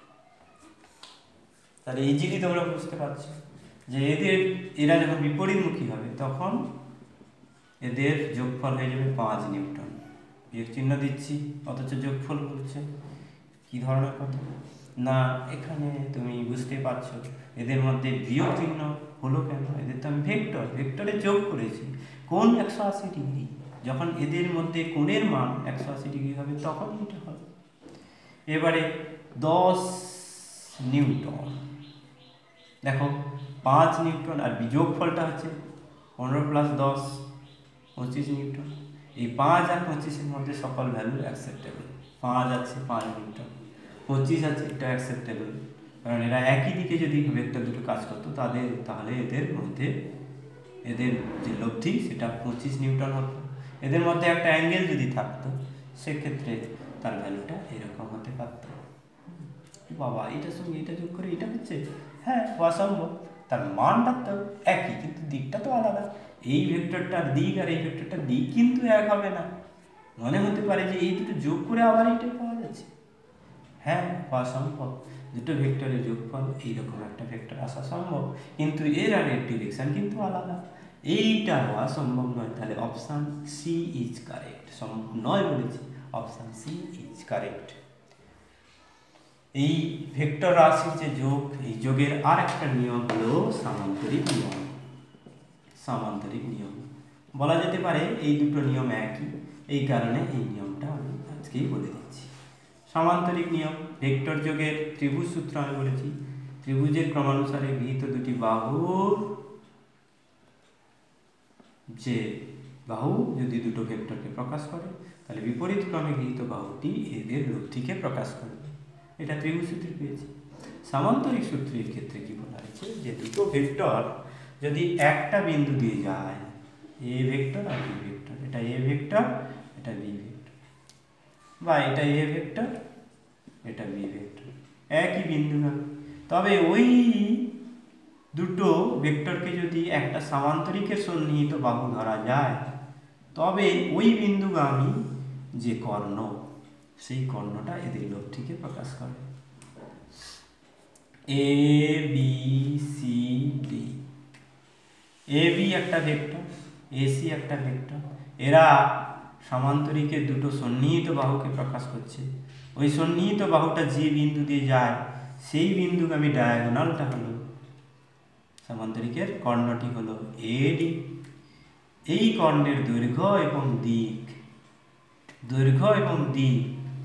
তাহলে ইজিলি তোমরা বুঝতে পারছো যে এরা যখন বিপরীতমুখী হবে তখন এদের যোগফল হয়ে যাবে 5 নিউটন। বিয়োগ চিহ্ন দিচ্ছি অথচ যোগফল বলছে, কি ধরনের কথা না, এখানে তুমি বুঝতে পারছো এদের মধ্যে বিয়োগ চিহ্ন হলো কেন? এদের তো আমি ভেক্টরে যোগ করেছি, কোণ 180 ডিগ্রি, যখন এদের মধ্যে কোণের মান 180 ডিগ্রি হবে তখন এটা হবে। এবারে 10 নিউটন, দেখো 5 নিউটন আর যোগফলটা হচ্ছে 15 + 10 25 নিউটন। এই 5 আর 25-এর মধ্যে সকল ভ্যালু অ্যাকসেপ্টেবল। 5 আছে 5 নিউটন, 25 আছে, এটা অ্যাকসেপ্টেবল, কারণ এরা একই দিকে যদি ভেক্টর দুটো কাজ করতো তাহলে এদের মধ্যে এদের যে লব্ধি সেটা 25 নিউটন হতো। এদের মধ্যে একটা অ্যাঙ্গেল যদি থাকতো সেক্ষেত্রে তার ভ্যালুটা এরকম হতে পারত। বাবা এটার সঙ্গে এটা যোগ করে এটা হচ্ছে, হ্যাঁ অসম্ভব, তার মানটা তো একই কিন্তু দিকটা তো আলাদা। এই ভেক্টরটার দিক আর এই ভেক্টরটার দিক কিন্তু এক হবে না, মনে হতে পারে যে এই দুটো যোগ করে আবার এইটাই পাওয়া যাচ্ছে, হ্যাঁ হওয়া সম্ভব। দুটো ভেক্টরের যোগফল এইরকম একটা ভেক্টর আসা সম্ভব, কিন্তু এর আর এর ডিরেকশন কিন্তু আলাদা, এইটা হওয়া সম্ভব নয়। তাহলে অপশান সি ইজ কারেক্ট, সম্ভব নয় বলেছি, অপশান সি ইজ কারেক্ট। এই ভেক্টর রাশির যে যোগ, এই যোগের আর একটা নিয়ম হলো সামান্তরিক নিয়ম। সামান্তরিক নিয়ম বলা যেতে পারে এই দুটো নিয়ম একই, এই কারণে এই নিয়মটা আমি আজকেই বলে দিচ্ছি। সামান্তরিক নিয়ম, ভেক্টর যোগের ত্রিভুজ সূত্র আমি বলেছি, ত্রিভুজের ক্রমানুসারে গৃহীত দুটি বাহুর যে বাহু যদি দুটো ভেক্টরকে প্রকাশ করে তাহলে বিপরীত ক্রমে গৃহীত বাহুটি এদের লব্ধিকে প্রকাশ করবে। এটা ত্রিভুজ সূত্রে পেয়েছি। সামান্তরিক সূত্রের ক্ষেত্রে কি বলা হয়েছে যে দুটো ভেক্টর যদি একটা বিন্দু দিয়ে যায়, এ ভেক্টর আর বি ভেক্টর, এটা এ ভেক্টর এটা বি ভেক্টর, বা এটা এ ভেক্টর এটা বি ভেক্টর, একই বিন্দু না, তবে ওই দুটো ভেক্টরকে যদি একটা সামান্তরিকের সন্নিহিত বাহু ধরা যায়, তবে ওই বিন্দুগামী যে কর্ণ সেই কর্ণটা এদের লব্ধিকে প্রকাশ করে। A B C D, A B একটা ভেক্টর, এসি একটা ভেক্টর, এরা সামান্তরিকের দুটো সন্নিহিত বাহুকে প্রকাশ করছে। ওই সন্নিহিত বাহুটা যে বিন্দু দিয়ে যায় সেই বিন্দুগামী ডায়াগোনালটা হলো সামান্তরিকের কর্ণটি হলো এডি। এই কর্ণের দৈর্ঘ্য এবং দিক, দৈর্ঘ্য এবং দিক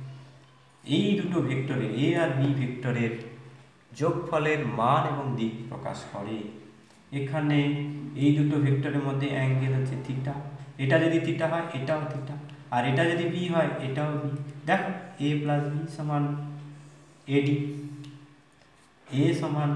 এই দুটো ভেক্টরের এ আর বি ভেক্টরের যোগফলের মান এবং দিক প্রকাশ করে। এখানে এই দুটো ভেক্টরের মধ্যে অ্যাঙ্গেল হচ্ছে থিটা, এটা যদি থিটা হয় এটাও থিটা, আর এটা যদি বি হয় এটাও বি। দেখো এ প্লাস বি সমান এডি, এ সমান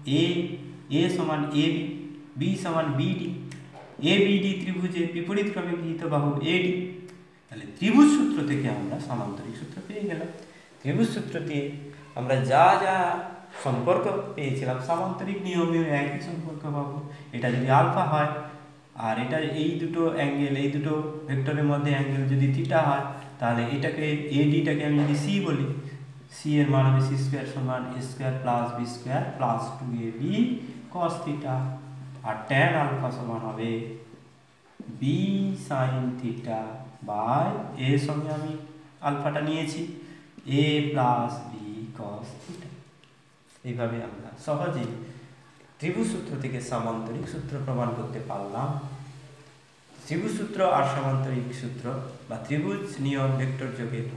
এ সমান এ বি, বি সমান বিডি, এ বিডি ত্রিভুজের বিপরীত ক্রমে গৃহীত বাহু এডি। তাহলে ত্রিভুজ সূত্র থেকে আমরা সামান্তরিক সূত্র পেয়ে গেলাম। ত্রিভুজ সূত্র দিয়ে আমরা যা যা সম্পর্ক পেয়েছিলাম সামান্তরিক নিয়মেও একই সম্পর্ক পাবো। এটা যদি আলফা হয় আর এটা এই দুটো অ্যাঙ্গেল, এই দুটো ভেক্টরের মধ্যে অ্যাঙ্গেল যদি থিটা হয়, তাহলে এটাকে এডিটাকে আমি যদি সি বলি, সি এর মান হবে সি স্কোয়ার সমান A square plus B square plus 2ab cos theta, আর ট্যান আলফা সমান হবে বি সাইন থিটা বাই এর সঙ্গে আমি আলফাটা নিয়েছি A plus B cos theta. এইভাবে আমরা সহজেই ত্রিভুজ সূত্র থেকে সামান্তরিক সূত্র প্রমাণ করতে পারলাম। ত্রিভুজ সূত্র আর সামান্তরিক সূত্র বা ত্রিভুজ নিয়ম, ভেক্টর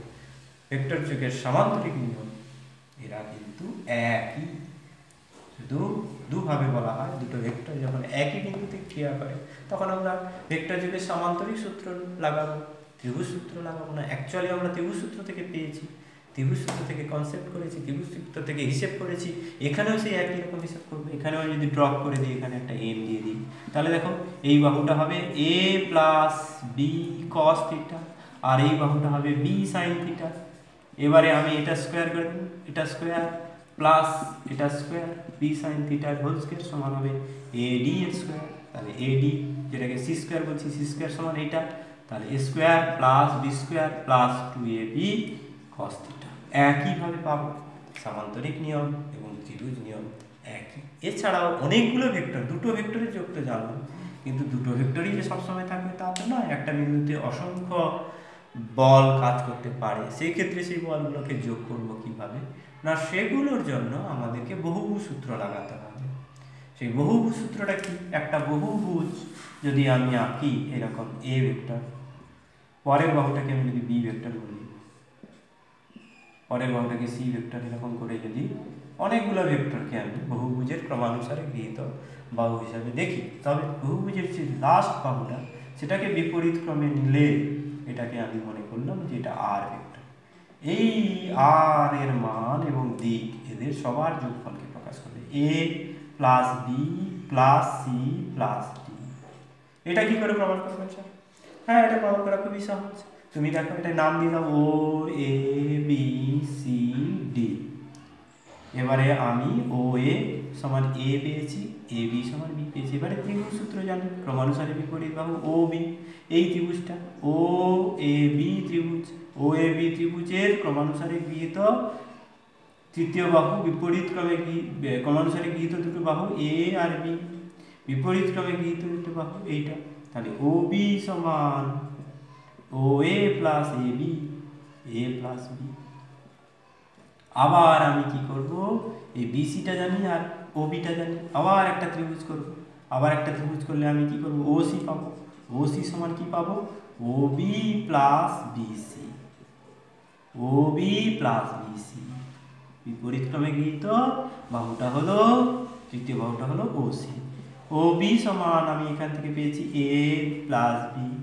যোগের সামান্তরিক নিয়ম এরা কিন্তু একই, শুধু দুভাবে বলা হয়। দুটো ভেক্টর যখন একই বিন্দুতে ক্রিয়া করে তখন আমরা ভেক্টর যোগের সামান্তরিক সূত্র লাগাবো, ত্রিভুজ সূত্র লাগাবো না। অ্যাকচুয়ালি আমরা ত্রিভুজ সূত্র থেকে পেয়েছি, ত্রিভুজ সূত্র থেকে কনসেপ্ট করেছি, ত্রিভুজ সূত্র থেকে হিসেব করেছি। এখানেও সেই একই রকম হিসাব করবো। এখানেও যদি ড্রপ করে দিই, এখানে একটা এম দিয়ে দিই, তাহলে দেখো এই বাহুটা হবে A plus B cos theta আর এই বাহুটা হবে বি সাইন থিটা। এবারে আমি এটা স্কোয়ার করে দেবো, এটা স্কোয়ার প্লাস এটা স্কোয়ার বি সাইন থিটার হোল স্কোয়ার সমান হবে এডি এর স্কোয়ার। তাহলে এডি যেটাকে সি স্কোয়ার বলছি, সি স্কোয়ার সমান এইটা, তাহলে A square plus B square plus 2ab cos theta. একইভাবে পাবো। সামান্তরিক নিয়ম এবং ত্রিভুজ নিয়ম একই। এছাড়াও অনেকগুলো ভেক্টর, দুটো ভেক্টরের যোগ তো জানলাম, কিন্তু দুটো ভেক্টরই যে সবসময় থাকবে তা তো নয়। একটা বিন্দুতে অসংখ্য বল কাজ করতে পারে, সেই ক্ষেত্রে সেই বলগুলোকে যোগ করব কিভাবে না, সেগুলোর জন্য আমাদেরকে বহুভুজ সূত্র লাগাতে হবে। সেই বহুভুজ সূত্রটা কি? একটা বহুভুজ যদি আমি আঁকি এরকম এ ভেক্টর, পরের বাহুটাকে আমি যদি বি ভেক্টর বলি, পরের বাহুটাকে সি ভেক্টর, এরকম করে যদি অনেকগুলো ভেক্টরকে আমি বহুভুজের ক্রমানুসারে গৃহীত বাহু হিসাবে দেখি, তবে বহুভুজের যে লাস্ট বাহুটা সেটাকে বিপরীত ক্রমে নিলে এটাকে আমি মনে করলাম যে এটা আর ভেক্টর। এই আর এর মান এবং দিক এদের সবার যোগফলকে প্রকাশ করবে, A plus B plus C plus D. এটা কি করে প্রমাণ করবে? হ্যাঁ, এটা প্রমাণ করা খুবই সহজ। তুমি দেখো, এটা নাম দিলাম O A B C D. এবারে আমি ও এ সমান এ পেয়েছি, এ বি সমান বি পেয়েছি। এবারে ত্রিভুজ সূত্র জানি, ক্রমানুসারে বিপরীত বাহু ও বি। এই ত্রিভুজটা ও এ বি ত্রিভুজ, ও এ বি ত্রিভুজের ক্রমানুসারে গৃহীত তৃতীয় বাহু, বিপরীত ক্রমে ক্রমানুসারে গৃহীত দুটো বাহু এ আর বি, বিপরীত ক্রমে গৃহীত দুটো বাহু এইটা। তাহলে ও বি সমান O A plus A B, A plus B. আবার আমি কি করব, এই বিসিটা জানি আর ও বিটা জানি, আবার একটা ত্রিভুজ করব। আবার একটা ত্রিভুজ করলে আমি কি করব, ও সি পাবো। ও সি সমান কি পাবো, O B plus BC, O B plus BC. বিপরীত ক্রমে গৃহীত বাহুটা হলো, তৃতীয় বাহুটা হলো ও সি। ও বি সমান আমি এখান থেকে পেয়েছি এ প্লাস বি,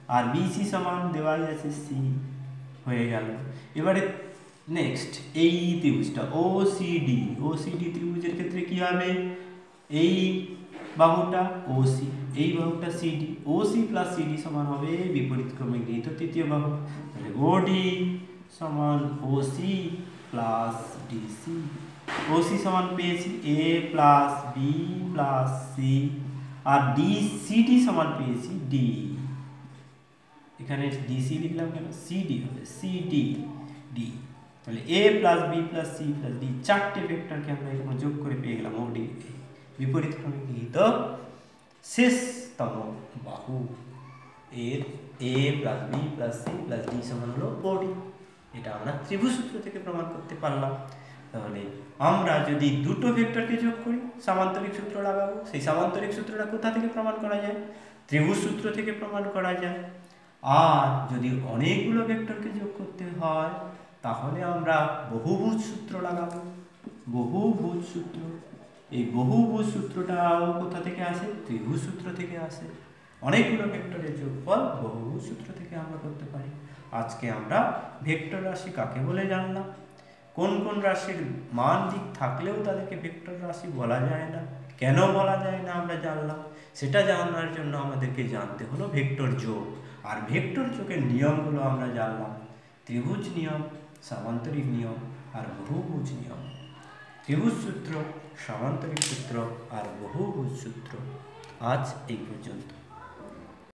আর বিসি সমান দেওয়াই আছে সি, হয়ে গেল। এবারে নেক্সট এই ত্রিভুজটা ওসিডি, ওসিডি ত্রিভুজের ক্ষেত্রে কি হবে, এই বাহুটা ওসি, এই বাহুটা সিডি, ওসি প্লাস সিডি সমান হবে বিপরীত ক্রমে গৃহীত তৃতীয় বাহু, তাহলে ওডি সমান ওসি প্লাস ডিসি। ওসি সমান পেয়েছি A plus B plus C, আর ডিসিডি সমান পেয়েছি ডি, এখানে ডিসি লিখলাম কেন, সিডি হবে সিডি ডি, তাহলে A plus B plus C plus D চারটে ভেক্টরকে আমরা এরকম যোগ করে পেয়ে গেলাম ওডি, বিপরীত ক্রমে গৃহীত শেষতম বাহু এর A plus B plus C plus D সমান হলো ওডি। এটা আমরা ত্রিভুজ সূত্র থেকে প্রমাণ করতে পারলাম। তাহলে আমরা যদি দুটো ভেক্টরকে যোগ করি সামান্তরিক সূত্র লাগাবো, সেই সামান্তরিক সূত্রটা কোথা থেকে প্রমাণ করা যায়, ত্রিভুজ সূত্র থেকে প্রমাণ করা যায়। আর যদি অনেকগুলো ভেক্টরকে যোগ করতে হয় তাহলে আমরা বহুভুজ সূত্র লাগাবো, বহুভুজ সূত্র। এই বহুভুজ সূত্রটাও কোথা থেকে আসে, ত্রিভুজ সূত্র থেকে আসে। অনেকগুলো ভেক্টরের যোগফল বহুভুজ সূত্র থেকে আমরা করতে পারি। আজকে আমরা ভেক্টর রাশি কাকে বলে জানলাম, কোন কোন রাশির মান দিক থাকলেও তাদেরকে ভেক্টর রাশি বলা যায় না, কেন বলা যায় না আমরা জানলাম। সেটা জানার জন্য আমাদেরকে জানতে হলো ভেক্টর যোগ, আর ভেক্টর যোগের নিয়মগুলো আমরা জানলাম, ত্রিভুজ নিয়ম, সামান্তরিক নিয়ম আর বহুভুজ নিয়ম। ত্রিভুজ সূত্র, সামান্তরিক সূত্র আর বহুভুজ সূত্র। আজ এই পর্যন্ত।